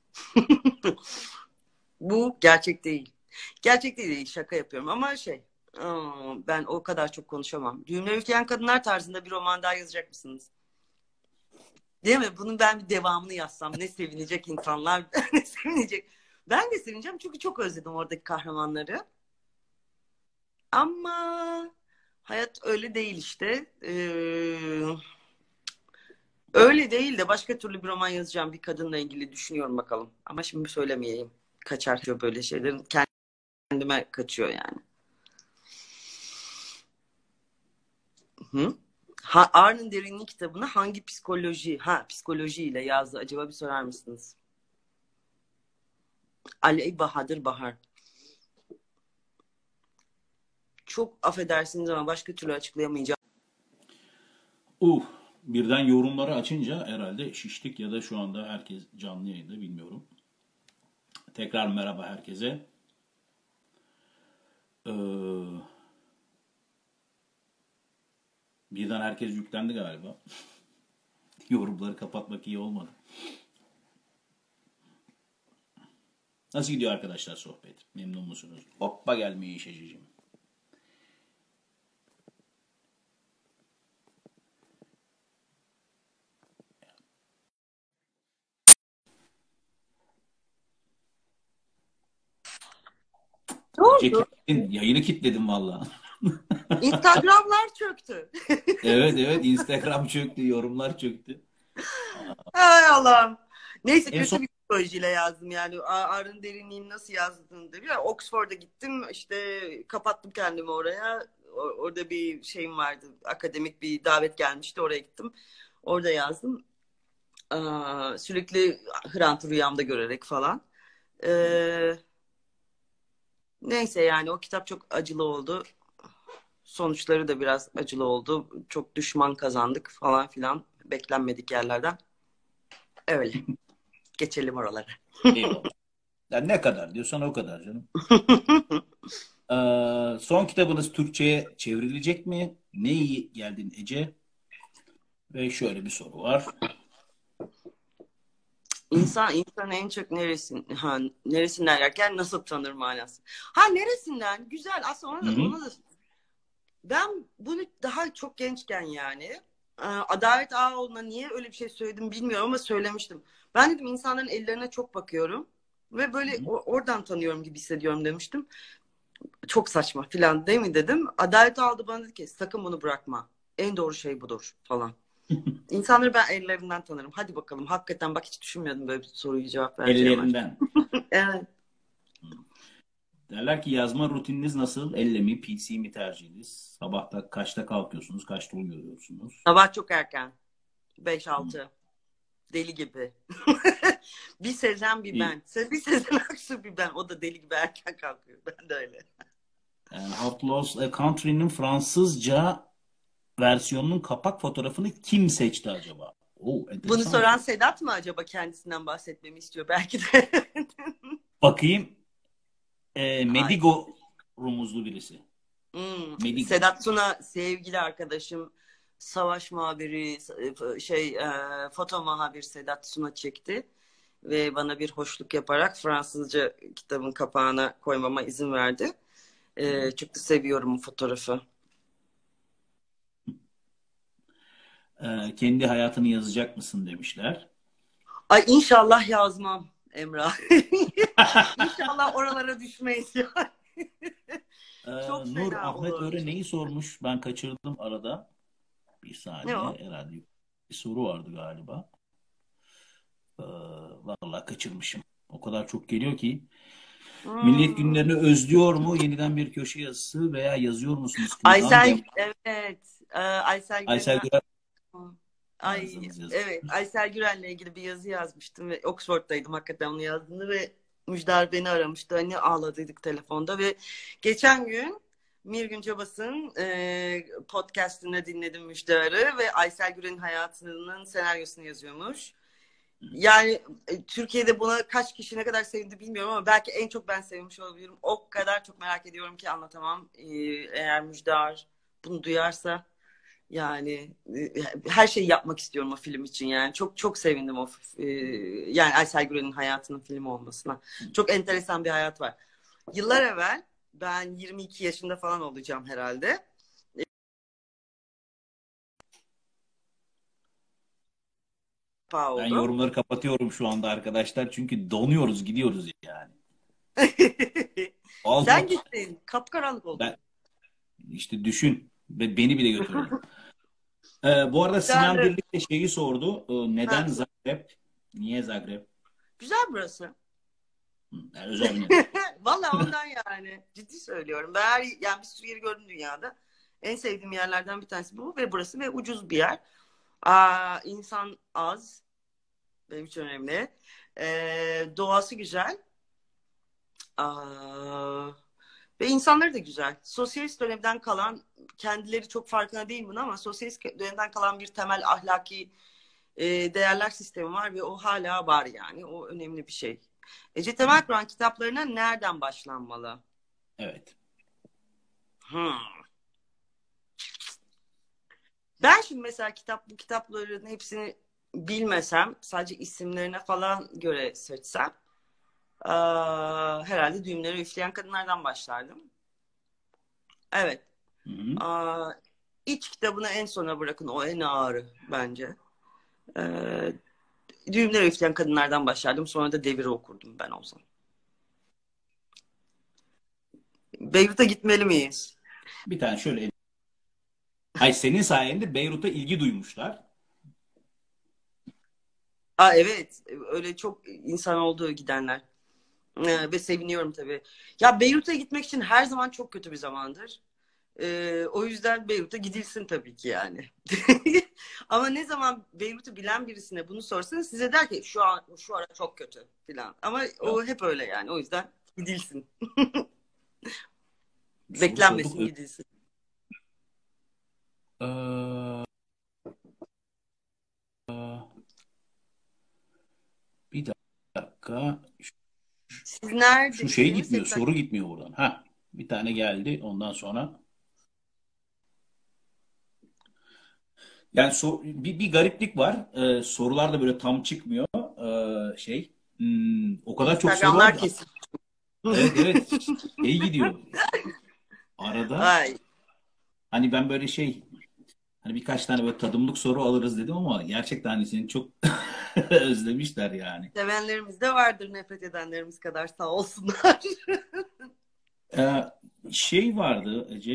Bu gerçek değil. Gerçek değil, şaka yapıyorum ama ben o kadar çok konuşamam. Düğümler Üfleyen Kadınlar tarzında bir roman daha yazacak mısınız? Değil mi? Bunun ben bir devamını yazsam ne sevinecek insanlar, ne sevinecek. Ben de sevineceğim çünkü çok özledim oradaki kahramanları. Ama hayat öyle değil işte. Öyle değil de başka türlü bir roman yazacağım bir kadınla ilgili düşünüyorum bakalım. Ama şimdi söylemeyeyim. kaçar böyle şeylerin. Kendime kaçıyor yani. Hı? Arn'ın Derinliği kitabını hangi psikolojiyle yazdı acaba, bir sorar mısınız? Ali Bahadır Bahar. Çok affedersiniz ama başka türlü açıklayamayacağım. Birden yorumları açınca herhalde şiştik ya da şu anda herkes canlı yayında, bilmiyorum. Tekrar merhaba herkese. Birden herkes yüklendi galiba. Yorumları kapatmak iyi olmadı. Nasıl gidiyor arkadaşlar sohbet? Memnun musunuz? Hoppa gelmiş Ececiğim. Ne oldu? Yayını kilitledim valla. Instagramlar çöktü. Evet, Instagram çöktü, yorumlar çöktü. Hay Allah'ım. Neyse, En son kötü bir psikolojiyle yazdım yani. Arın Derinliğini nasıl yazdığını da biliyorum. Oxford'a gittim, işte kapattım kendimi oraya. Orada bir şeyim vardı. Akademik bir davet gelmişti. Oraya gittim. Orada yazdım. Sürekli Hrant'ı rüyamda görerek falan. Neyse yani o kitap çok acılı oldu. Sonuçları da biraz acılı oldu. Çok düşman kazandık falan filan. Beklenmedik yerlerden. Öyle. Geçelim oralara. eyvallah. Yani ne kadar diyorsan o kadar canım. Son kitabınız Türkçe'ye çevrilecek mi? Ne iyi geldin Ece? Ve şöyle bir soru var. İnsan en çok neresinden derken nasıl tanır manası. Neresinden? Güzel. Aslında Hı hı. ona da ben bunu daha çok gençken yani Adalet Ağaoğlu'na niye öyle bir şey söyledim bilmiyorum ama söylemiştim. Ben dedim insanların ellerine çok bakıyorum ve Hı böyle hı. oradan tanıyorum gibi hissediyorum demiştim. Çok saçma filan değil mi dedim. Adalet Ağaoğlu bana dedi ki sakın bunu bırakma. En doğru şey budur falan. İnsanları ben ellerinden tanırım. Hadi bakalım. Hakikaten bak, hiç düşünmüyordum böyle bir soruyu cevap vereceğimi. Ellerinden. Evet. Derler ki yazma rutininiz nasıl? Elle mi, PC mi tercihiniz? Sabahta kaçta kalkıyorsunuz? Kaçta uyuyorsunuz? Sabah çok erken. Hı. 5-6. Deli gibi. Bir Sezen bir İyi. ben. Bir Sezen Aksu bir ben. O da deli gibi erken kalkıyor. Ben de öyle. Yani Outlaws A Country'nin Fransızca versiyonunun kapak fotoğrafını kim seçti acaba? Bunu Enteresan bir soran soru. Sedat mı acaba, kendisinden bahsetmemi istiyor belki de. Bakayım. Ay. Medigo rumuzlu birisi. Medigo. Sedat Tuna sevgili arkadaşım, savaş muhabiri, foto muhabir Sedat Tuna çekti ve bana bir hoşluk yaparak Fransızca kitabın kapağına koymama izin verdi. Çok da seviyorum o fotoğrafı. Kendi hayatını yazacak mısın demişler. Ay inşallah yazmam Emrah. İnşallah oralara düşmeyiz ya. Çok Nur fena Ahmet olur. Öre neyi sormuş? Ben kaçırdım arada. Bir Ne saniye o? herhalde bir soru vardı galiba. Ee, Vallahi kaçırmışım. O kadar çok geliyor ki. Millet Hmm. günlerini özlüyor mu? Yeniden bir köşe yazısı veya yazıyor musunuz? Kıyıdan devam. Aysel, evet. Aysel Güren'in Aysel Güler Ay yazdığınız yazı. evet, Aysel Güren'le ilgili bir yazı yazmıştım ve Oxford'daydım hakikaten onu yazdığını ve Müjdar beni aramıştı. Hani ağladıydık telefonda ve geçen gün Mirgün Cabas'ın podcastını dinledim Müjdar'ı ve Aysel Güren'in hayatının senaryosunu yazıyormuş. Yani Türkiye'de buna kaç kişi ne kadar sevindi bilmiyorum ama belki en çok ben sevmiş olabilirim. O kadar çok merak ediyorum ki anlatamam. Eğer Müjdar bunu duyarsa yani her şeyi yapmak istiyorum o film için yani. Çok çok sevindim yani Aysel Güren'in hayatının filmi olmasına. Çok enteresan bir hayat var. Yıllar evvel ben 22 yaşında falan olacağım herhalde. Ben Oldu. yorumları kapatıyorum şu anda arkadaşlar. Çünkü donuyoruz, gidiyoruz yani. Sen Vallahi gittin. Kapkaranlık oldu. ben işte düşün ve beni bile götürdün. Bu arada Sinan Güzeldi. Birlik de şeyi sordu. Neden Ha, Zagreb? Niye Zagreb? güzel burası. Yani özel bir neden. Vallahi ondan yani. Ciddi söylüyorum. Yani bir sürü yeri gördüm dünyada. En sevdiğim yerlerden bir tanesi bu ve burası ve ucuz bir yer. İnsan az. Benim için önemli. Doğası güzel. Aa, ve insanları da güzel. Sosyalist dönemden kalan, kendileri çok farkında değil bunun ama sosyalist dönemden kalan bir temel ahlaki değerler sistemi var ve o hala var yani. O önemli bir şey. Ece Temel Kur'an kitaplarına nereden başlanmalı? Evet. Hmm. Ben şimdi mesela bu kitapların hepsini bilmesem, sadece isimlerine falan göre seçsem, herhalde düğümleri üfleyen kadınlardan başlardım. Evet. Hı hı. Aa, iç kitabını en sona bırakın. O en ağırı bence. Ee, düğümleri üfleyen kadınlardan başlardım. Sonra da Devir'i okurdum ben olsam. Beyrut'a gitmeli miyiz? Bir tane şöyle. Ay, senin sayende Beyrut'a ilgi duymuşlar. Evet. Öyle çok insan oldu gidenler. Ve seviniyorum tabii. Ya Beyrut'a gitmek için her zaman çok kötü bir zamandır. O yüzden Beyrut'a gidilsin tabii ki yani. Ama ne zaman Beyrut'u bilen birisine bunu sorsanız size der ki şu ara çok kötü falan. Ama Yok. o hep öyle yani. O yüzden gidilsin. Soru sorduk. Beklenmesin, gidilsin. Ee, bir dakika. Siz Şu şey neredesiniz? gitmiyor. Hep Soru gitmiyor buradan. Ha. Bir tane geldi. Ondan sonra. Yani bir gariplik var. Sorular da böyle tam çıkmıyor. O kadar çok soru var Instagramlar ki. kesin. Evet, evet. Şey gidiyor. Arada Ay, hani ben böyle hani birkaç tane böyle tadımlık soru alırız dedim ama gerçekten hani seni çok özlemişler yani. sevenlerimiz de vardır, nefret edenlerimiz kadar sağ olsunlar. Ee, Şey vardı Ece,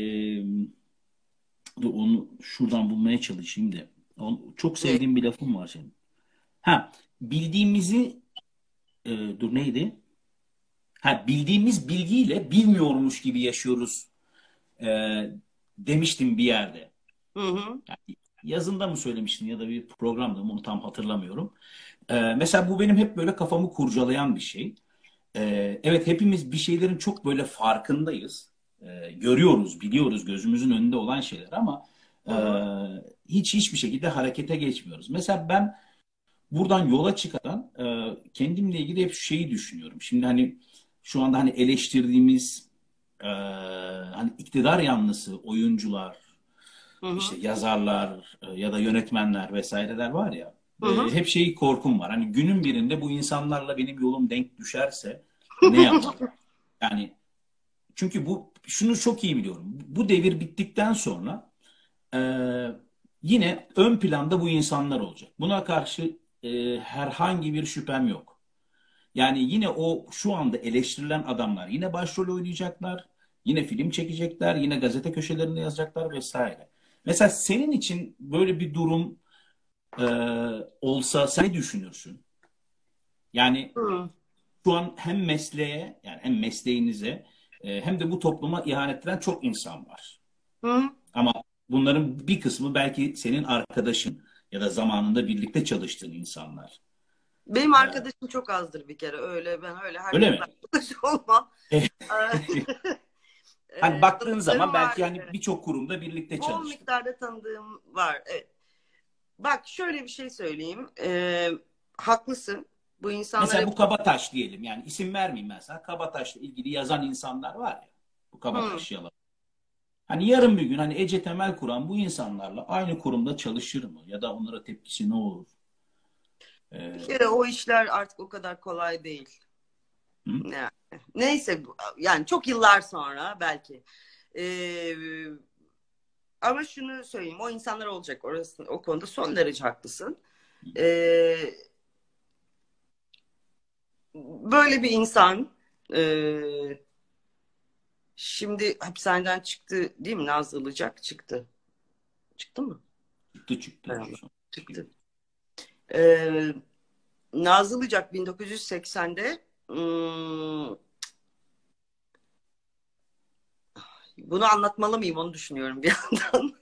dur onu şuradan bulmaya çalışayım da. Çok Ne? sevdiğim bir lafım var senin. Ha, bildiğimizi dur neydi? Ha, bildiğimiz bilgiyle bilmiyormuş gibi yaşıyoruz e, demiştim bir yerde. Hı hı. Yani yazında mı söylemiştin ya da bir programda mı onu tam hatırlamıyorum. Mesela bu benim hep böyle kafamı kurcalayan bir şey. Evet, hepimiz bir şeylerin çok böyle farkındayız. Görüyoruz, biliyoruz gözümüzün önünde olan şeyler ama Hı hı. hiçbir şekilde harekete geçmiyoruz. Mesela ben buradan yola çıkaran kendimle ilgili hep şu şeyi düşünüyorum. Şimdi hani şu anda hani eleştirdiğimiz e, hani iktidar yanlısı oyuncular, Hı işte hı. yazarlar ya da yönetmenler vesaireler var ya, Hı hı. hep şeyi korkum var. Hani günün birinde bu insanlarla benim yolum denk düşerse ne yaparım? Yani çünkü şunu çok iyi biliyorum. Bu devir bittikten sonra e, yine ön planda bu insanlar olacak. Buna karşı herhangi bir şüphem yok. Yani yine o şu anda eleştirilen adamlar yine başrol oynayacaklar. Yine film çekecekler. Yine gazete köşelerinde yazacaklar vesaire. Mesela senin için böyle bir durum e, olsa sen ne düşünürsün? Yani Hı şu an hem mesleğe yani hem mesleğinize hem de bu topluma ihanet eden çok insan var. hı. Ama bunların bir kısmı belki senin arkadaşın ya da zamanında birlikte çalıştığın insanlar. Benim E, arkadaşım çok azdır bir kere. Ben öyle Öyle herkesle mi? arkadaş olmam. Hani baktığın zaman Tanıdıklarım var belki hani evet. birçok kurumda birlikte Bol çalıştın. miktarda tanıdığım var. Evet. Bak şöyle bir şey söyleyeyim. Haklısın. Bu insanlar Mesela hep bu Kabataş diyelim. Yani isim vermeyeyim ben sana. Kabataş'la ilgili yazan insanlar var ya. Bu hı, Kabataş yalan. Hani yarın bir gün hani Ece Temel Kur'an bu insanlarla aynı kurumda çalışır mı? Ya da onlara tepkisi ne olur? bir Ee, kere o işler artık o kadar kolay değil. hı? Yani, neyse yani çok yıllar sonra belki. Ee, ama şunu söyleyeyim. O insanlar olacak. Orası, o konuda son derece haklısın. Ee, böyle bir insan şimdi hapishaneden çıktı değil mi? Nazlı Ilıcak çıktı. Çıktı mı? Çıktı. Herhalde. Son. Çıktı. Ee, Nazlı Ilıcak 1980'de Hmm, bunu anlatmalı mıyım onu düşünüyorum bir yandan.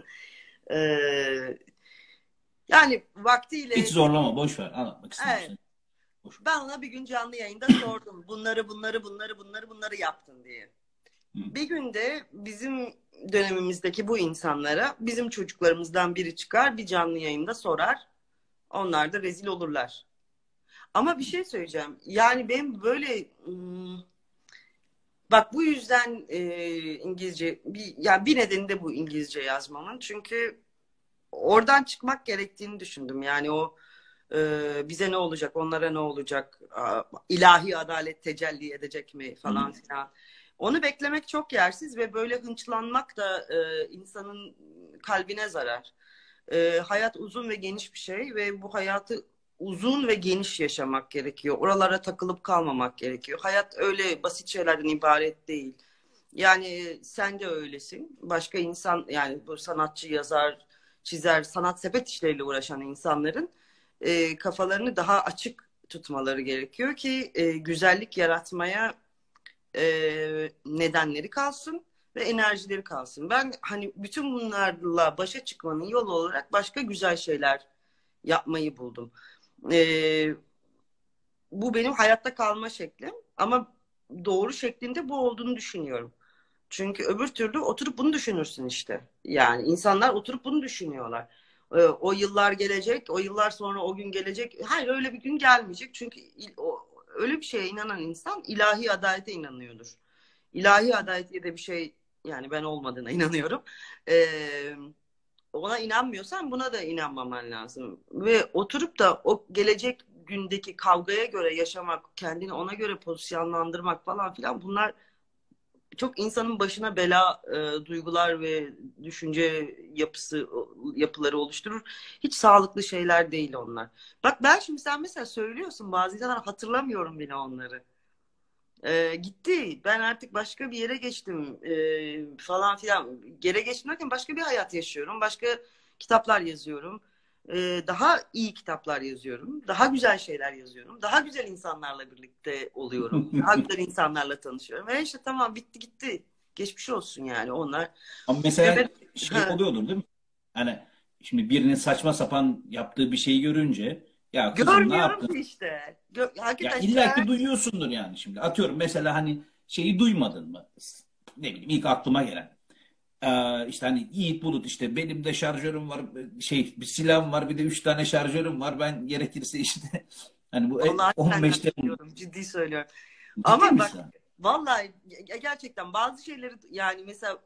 Ee, yani Hiç vaktiyle zorlama, boş ver. Anlatmak evet, istemiyorsun. Boş ver. ben ona bir gün canlı yayında sordum. Bunları yaptın diye. Hı. Bir günde bizim dönemimizdeki bu insanlara bizim çocuklarımızdan biri çıkar bir canlı yayında sorar. Onlar da rezil olurlar. Ama bir şey söyleyeceğim. Yani benim böyle bak bu yüzden İngilizce yani bir nedeni de bu İngilizce yazmamın. Çünkü oradan çıkmak gerektiğini düşündüm. Yani o bize ne olacak, onlara ne olacak, ilahi adalet tecelli edecek mi Hı. falan filan. Onu beklemek çok yersiz ve böyle hınçlanmak da insanın kalbine zarar. Hayat uzun ve geniş bir şey ve bu hayatı uzun ve geniş yaşamak gerekiyor. Oralara takılıp kalmamak gerekiyor. Hayat öyle basit şeylerden ibaret değil. Yani sen de öylesin. Başka insan yani bu sanatçı, yazar, çizer, sanat sepet işleriyle uğraşan insanların kafalarını daha açık tutmaları gerekiyor ki güzellik yaratmaya nedenleri kalsın ve enerjileri kalsın. Ben hani bütün bunlarla başa çıkmanın yolu olarak başka güzel şeyler yapmayı buldum. E, bu benim hayatta kalma şeklim ama doğru şeklinde bu olduğunu düşünüyorum. Çünkü öbür türlü oturup bunu düşünürsün işte. Yani insanlar oturup bunu düşünüyorlar. O yıllar gelecek, o yıllar sonra o gün gelecek. Hayır öyle bir gün gelmeyecek. Çünkü öyle bir şeye inanan insan ilahi adalete inanıyordur. İlahi adalet diye de bir şey yani ben olmadığına inanıyorum. Ee, ona inanmıyorsan buna da inanmaman lazım. Ve oturup da o gelecek gündeki kavgaya göre yaşamak, kendini ona göre pozisyonlandırmak falan filan bunlar çok insanın başına bela duygular ve düşünce yapıları oluşturur. Hiç sağlıklı şeyler değil onlar. Bak ben şimdi sen mesela söylüyorsun bazı insanlar hatırlamıyorum bile onları. Gitti. Ben artık başka bir yere geçtim falan filan. Yere geçtim derken başka bir hayat yaşıyorum. Başka kitaplar yazıyorum. Daha iyi kitaplar yazıyorum. Daha güzel şeyler yazıyorum. Daha güzel insanlarla birlikte oluyorum. Daha güzel insanlarla tanışıyorum. Ve işte tamam bitti gitti. Geçmiş olsun yani onlar. Ama Evet. mesela şey oluyordur değil mi? Hani şimdi birinin saçma sapan yaptığı bir şeyi görünce ya kızım ne Görmüyorum yaptın? ki işte. Ya Hakikaten illa ki sen duyuyorsundur yani şimdi. Atıyorum mesela hani şeyi duymadın mı? Ne bileyim ilk aklıma gelen. İşte hani Yiğit Bulut işte benim de şarjörüm var şey bir silahım var bir de 3 tane şarjörüm var ben gerekirse işte hani bu vallahi senden 15'te duyuyorum. Ciddi söylüyorum. ciddi Ama bak misin? vallahi gerçekten bazı şeyleri yani mesela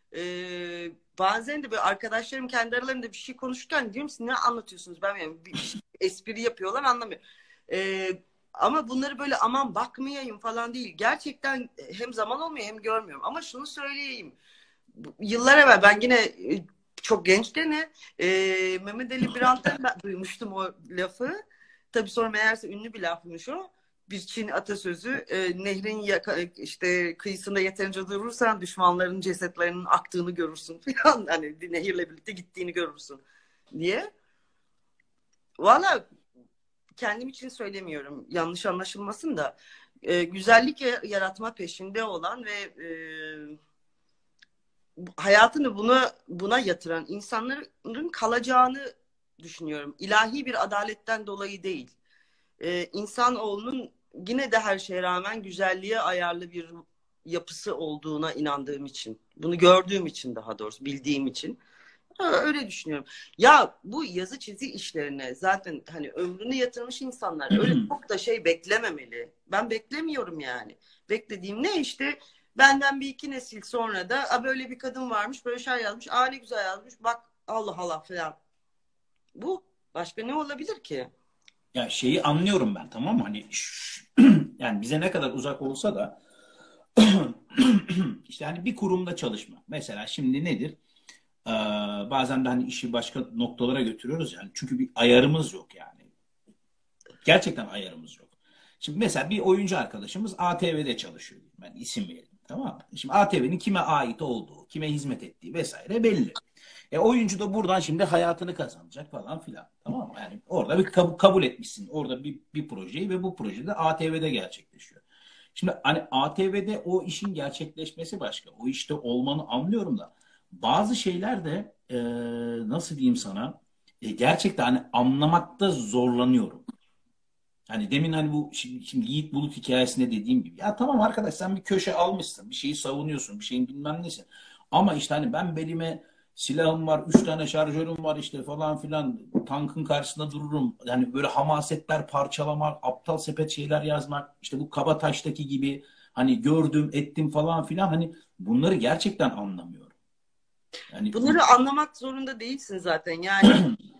bazen de böyle arkadaşlarım kendi aralarında bir şey konuşurken diyorum siz ne anlatıyorsunuz ben yani bir şey, espri yapıyorlar anlamıyorum. E, ama bunları böyle aman bakmayayım falan değil. Gerçekten hem zaman olmuyor hem görmüyorum. Ama şunu söyleyeyim. Yıllar evvel ben yine çok gençken Mehmet Ali Birand'dan ben duymuştum o lafı. Tabii sonra meğerse ünlü bir lafmış o. Bir Çin atasözü nehrin işte kıyısında yeterince durursan düşmanların cesetlerinin aktığını görürsün falan hani nehirle birlikte gittiğini görürsün diye. Valla kendim için söylemiyorum yanlış anlaşılmasın da güzellik yaratma peşinde olan ve hayatını buna yatıran insanların kalacağını düşünüyorum. İlahi bir adaletten dolayı değil. İnsanoğlunun yine de her şeye rağmen güzelliğe ayarlı bir yapısı olduğuna inandığım için. Bunu gördüğüm için daha doğrusu bildiğim için. Öyle düşünüyorum. Ya bu yazı çizi işlerine zaten hani ömrünü yatırmış insanlar öyle çok da şey beklememeli. Ben beklemiyorum yani. Beklediğim ne işte benden bir iki nesil sonra da böyle bir kadın varmış böyle şey yazmış. Ne güzel yazmış. Bak Allah Allah falan. Bu başka ne olabilir ki? Ya şeyi anlıyorum ben tamam mı? Hani yani bize ne kadar uzak olsa da işte hani bir kurumda çalışma. Mesela şimdi nedir? Ee, bazen de hani işi başka noktalara götürüyoruz yani. Çünkü bir ayarımız yok yani. Gerçekten ayarımız yok. Şimdi mesela bir oyuncu arkadaşımız ATV'de çalışıyor. Ben isim vereyim. Tamam mı? Şimdi ATV'nin kime ait olduğu, kime hizmet ettiği vesaire belli. Oyuncu da buradan şimdi hayatını kazanacak falan filan. Tamam mı? Yani orada bir kabul etmişsin. Orada bir projeyi ve bu projede ATV'de gerçekleşiyor. Şimdi hani ATV'de o işin gerçekleşmesi başka. O işte olmanı anlıyorum da bazı şeyler de nasıl diyeyim sana gerçekten hani anlamakta zorlanıyorum. Hani demin hani bu şimdi Yiğit Bulut hikayesinde dediğim gibi ya tamam arkadaş sen bir köşe almışsın bir şeyi savunuyorsun bir şeyin bilmem nesin ama işte hani ben belime silahım var 3 tane şarjörüm var işte falan filan tankın karşısında dururum yani böyle hamasetler parçalamak aptal sepet şeyler yazmak işte bu Kabataş'taki gibi hani gördüm ettim falan filan hani bunları gerçekten anlamıyorum. Yani Bunları anlamak zorunda değilsin zaten. Yani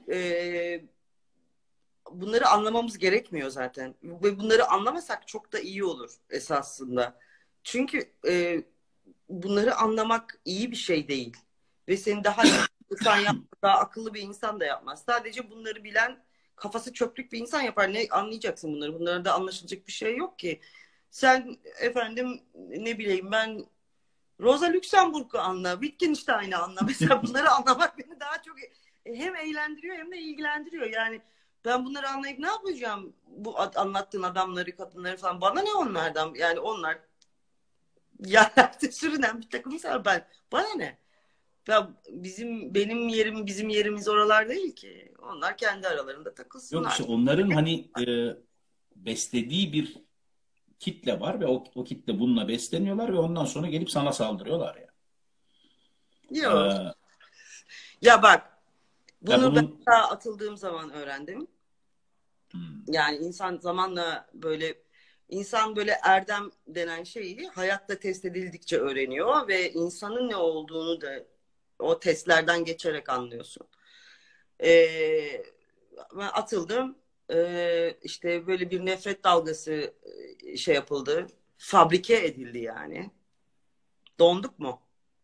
bunları anlamamız gerekmiyor zaten. Ve bunları anlamasak çok da iyi olur esasında. Çünkü bunları anlamak iyi bir şey değil. Ve seni daha iyi bir insan yapmaz, daha akıllı bir insan da yapmaz. Sadece bunları bilen kafası çöplük bir insan yapar. Ne anlayacaksın bunları? Bunlarda anlaşılacak bir şey yok ki. Sen efendim ne bileyim ben Rosa Luxemburg'u anla, Wittgenstein'i anla. Mesela bunları anlamak beni daha çok hem eğlendiriyor hem de ilgilendiriyor. Yani ben bunları anlayıp ne yapacağım? Bu anlattığın adamları, kadınları falan. Bana ne onlardan? Yani onlar yerlerde sürünen bir takım insan. Bana ne? Benim yerim, bizim yerimiz oralar değil ki. Onlar kendi aralarında yok takılsınlar. işte onların hani beslediği bir kitle var ve o kitle bununla besleniyorlar ve ondan sonra gelip sana saldırıyorlar ya. Yok. Ee, Ya bak, ya bunu ben bunun daha atıldığım zaman öğrendim. hmm, Yani insan zamanla böyle insan böyle erdem denen şeyi hayatta test edildikçe öğreniyor ve insanın ne olduğunu da o testlerden geçerek anlıyorsun. Ee, Ben atıldım. İşte böyle bir nefret dalgası şey yapıldı. Fabrike edildi yani. Donduk mu?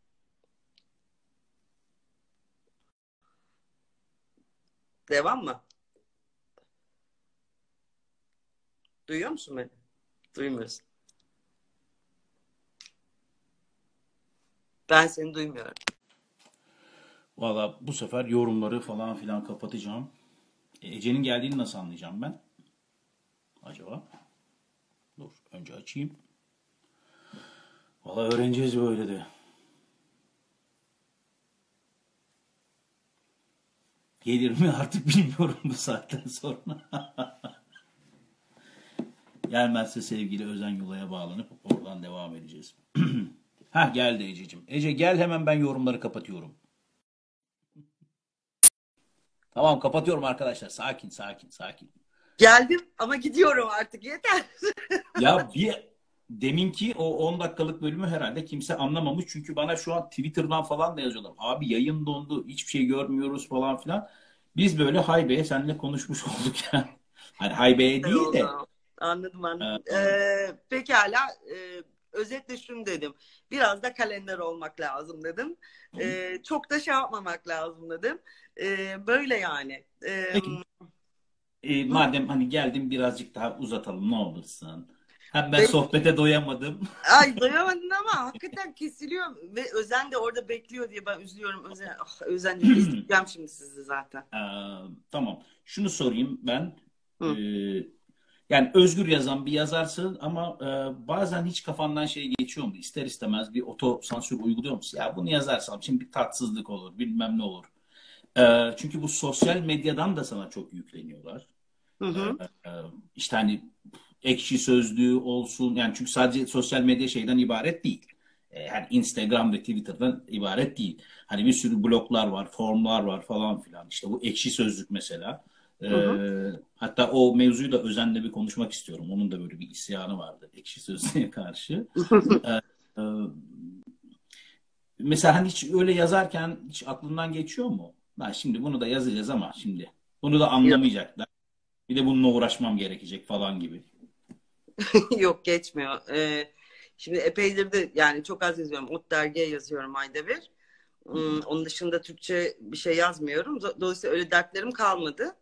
Devam mı? Duyuyor musun beni? Duymuyorsun. Ben seni duymuyorum. valla bu sefer yorumları falan filan kapatacağım. Ece'nin geldiğini nasıl anlayacağım ben? Acaba? Dur önce açayım. Valla öğreneceğiz böyle de. Gelir mi artık bilmiyorum bu saatten sonra. Gelmezse sevgili Özen Yula'ya bağlanıp oradan devam edeceğiz. Ha geldi Ece'cim. Ece gel hemen ben yorumları kapatıyorum. Tamam kapatıyorum arkadaşlar. Sakin sakin sakin. Geldim ama gidiyorum artık yeter. Ya deminki o 10 dakikalık bölümü herhalde kimse anlamamış. Çünkü bana şu an Twitter'dan falan da yazıyorlar. Abi yayın dondu. Hiçbir şey görmüyoruz falan filan. Biz böyle haybeye seninle konuşmuş olduk yani. Hani haybeye Güzel değil de oldu. Anladım e, anladım. Pekala. Özetle şunu dedim. Biraz da kalender olmak lazım dedim. Çok da şey yapmamak lazım dedim. Böyle yani. peki Bu madem hani geldim birazcık daha uzatalım ne olursun. Hem ben be- sohbete doyamadım. Ay doyamadın ama hakikaten kesiliyor ve Özen de orada bekliyor diye ben üzülüyorum. Özen'cim izleyeceğim şimdi sizi zaten. Ee, tamam. Şunu sorayım ben. Ee, Hı. yani özgür yazan bir yazarsın ama bazen hiç kafandan şey geçiyor mu? İster istemez bir oto sansür uyguluyor musun? Ya bunu yazarsam şimdi bir tatsızlık olur, bilmem ne olur. Çünkü bu sosyal medyadan da sana çok yükleniyorlar. Hı Ee, hı. e, işte hani ekşi sözlüğü olsun. Yani çünkü sadece sosyal medya şeyden ibaret değil. Yani Instagram ve Twitter'dan ibaret değil. Hani bir sürü bloglar var, formlar var falan filan. İşte bu ekşi sözlük mesela. Hı hı. Hatta o mevzuyu da Özen'le bir konuşmak istiyorum. Onun da böyle bir isyanı vardı ekşi sözlüğe karşı. Ee, mesela hani hiç öyle yazarken hiç aklından geçiyor mu? Ha, şimdi bunu da yazacağız ama şimdi bunu da Yok, anlamayacaklar. Bir de bununla uğraşmam gerekecek falan gibi. yok geçmiyor. Şimdi epeydir de yani çok az yazıyorum. Ot dergiye yazıyorum ayda bir. Hı hı. Onun dışında Türkçe bir şey yazmıyorum. Dolayısıyla öyle dertlerim kalmadı.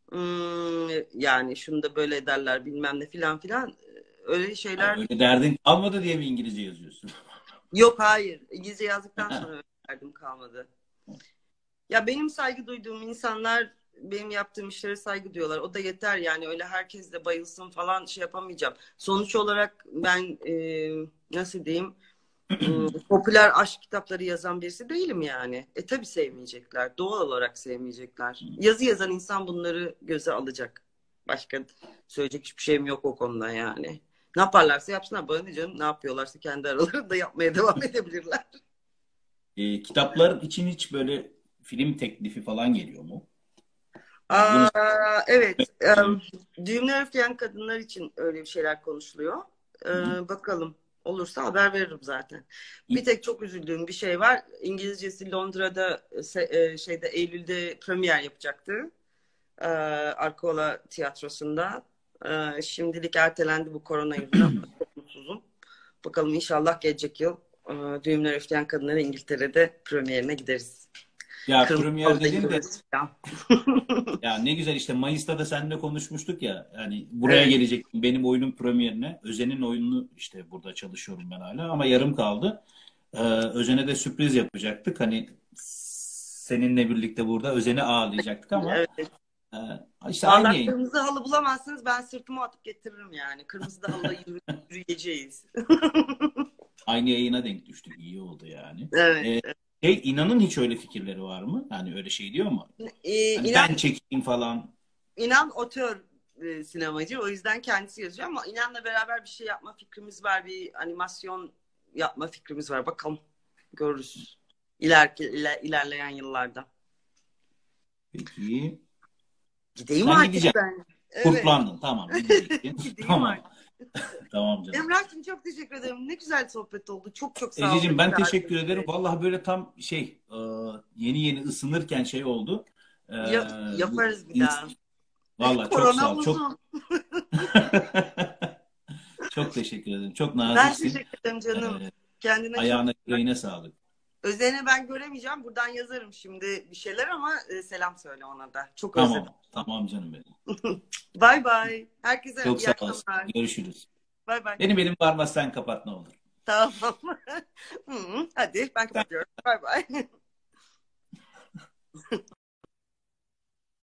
Yani şunu da böyle ederler bilmem ne filan filan. Öyle Yani şeyler öyle derdin kalmadı diye mi İngilizce yazıyorsun? yok, hayır. İngilizce yazdıktan sonra öyle derdim kalmadı. Ya benim saygı duyduğum insanlar benim yaptığım işlere saygı duyuyorlar. O da yeter yani, öyle herkes de bayılsın falan şey yapamayacağım. Sonuç olarak ben nasıl diyeyim, popüler aşk kitapları yazan birisi değilim yani. Tabii sevmeyecekler. Doğal olarak sevmeyecekler. Yazı yazan insan bunları göze alacak. Başka söyleyecek hiçbir şeyim yok o konuda yani. Ne yaparlarsa yapsınlar. Bana ne canım, ne yapıyorlarsa kendi aralarında yapmaya devam edebilirler. Kitaplar için hiç böyle film teklifi falan geliyor mu? Yani bunu Evet. Düğümler üfleyen kadınlar için öyle bir şeyler konuşuluyor. Bakalım. Olursa haber veririm zaten. Bir tek çok üzüldüğüm bir şey var. İngilizcesi Londra'da şeyde Eylül'de premier yapacaktı. Arkola tiyatrosunda. Şimdilik ertelendi bu korona yüzünden. Çok mutsuzum. Bakalım inşallah gelecek yıl Düğümler Üfleyen Kadınlar İngiltere'de premierine gideriz. ya Kırmızı premier halıda dedin de yürürüz falan. ya ne güzel işte Mayıs'ta da seninle konuşmuştuk ya. Yani buraya Evet. gelecek benim oyunun premierine. Özen'in oyununu işte burada çalışıyorum ben hala ama yarım kaldı. Özen'e de sürpriz yapacaktık. Hani seninle birlikte burada Özen'i ağırlayacaktık ama Evet. e, işte aynı Vallahi yayın. kırmızı halı bulamazsınız, ben sırtıma atıp getiririm yani. Kırmızı halıda yürüyeceğiz. Aynı yayına denk düştük. İyi oldu yani. Evet. İnanın hiç öyle fikirleri var mı? Yani öyle şey diyor mu? Hani İnan, ben çekeyim falan. inan otör sinemacı. O yüzden kendisi yazıyor ama İnan'la beraber bir şey yapma fikrimiz var. Bir animasyon yapma fikrimiz var. Bakalım. Görürüz. İlerleyen yıllarda. Peki. Gideyim Sen artık gideceksin. ben. Evet. Kurtlandın. Tamam gideceksin. Gideyim Tamam. artık. Tamam canım. Emrah'cığım çok teşekkür ederim. Ne güzel sohbet oldu. Çok çok sağ ol. Ececiğim ben teşekkür Çağırdığın ederim. için. Vallahi böyle tam yeni yeni ısınırken şey oldu. E, bu Yaparız bir daha. Vallahi çok sağ Korona ol. Çok uzun. çok teşekkür ederim. Çok Ben naziksin. teşekkür ederim E, canım. Kendine çok Ayağına iyi bak. yüreğine sağlık. Özelini ben göremeyeceğim. Buradan yazarım şimdi bir şeyler ama selam söyle ona da. Çok özledim. Tamam. Tamam canım benim. Bay bay. Herkese Çok iyi sağ olasın. akşamlar. Görüşürüz. Bay bay. Benim varmaz sen kapat ne olur. Tamam. Hadi ben kapatıyorum. Bay bay.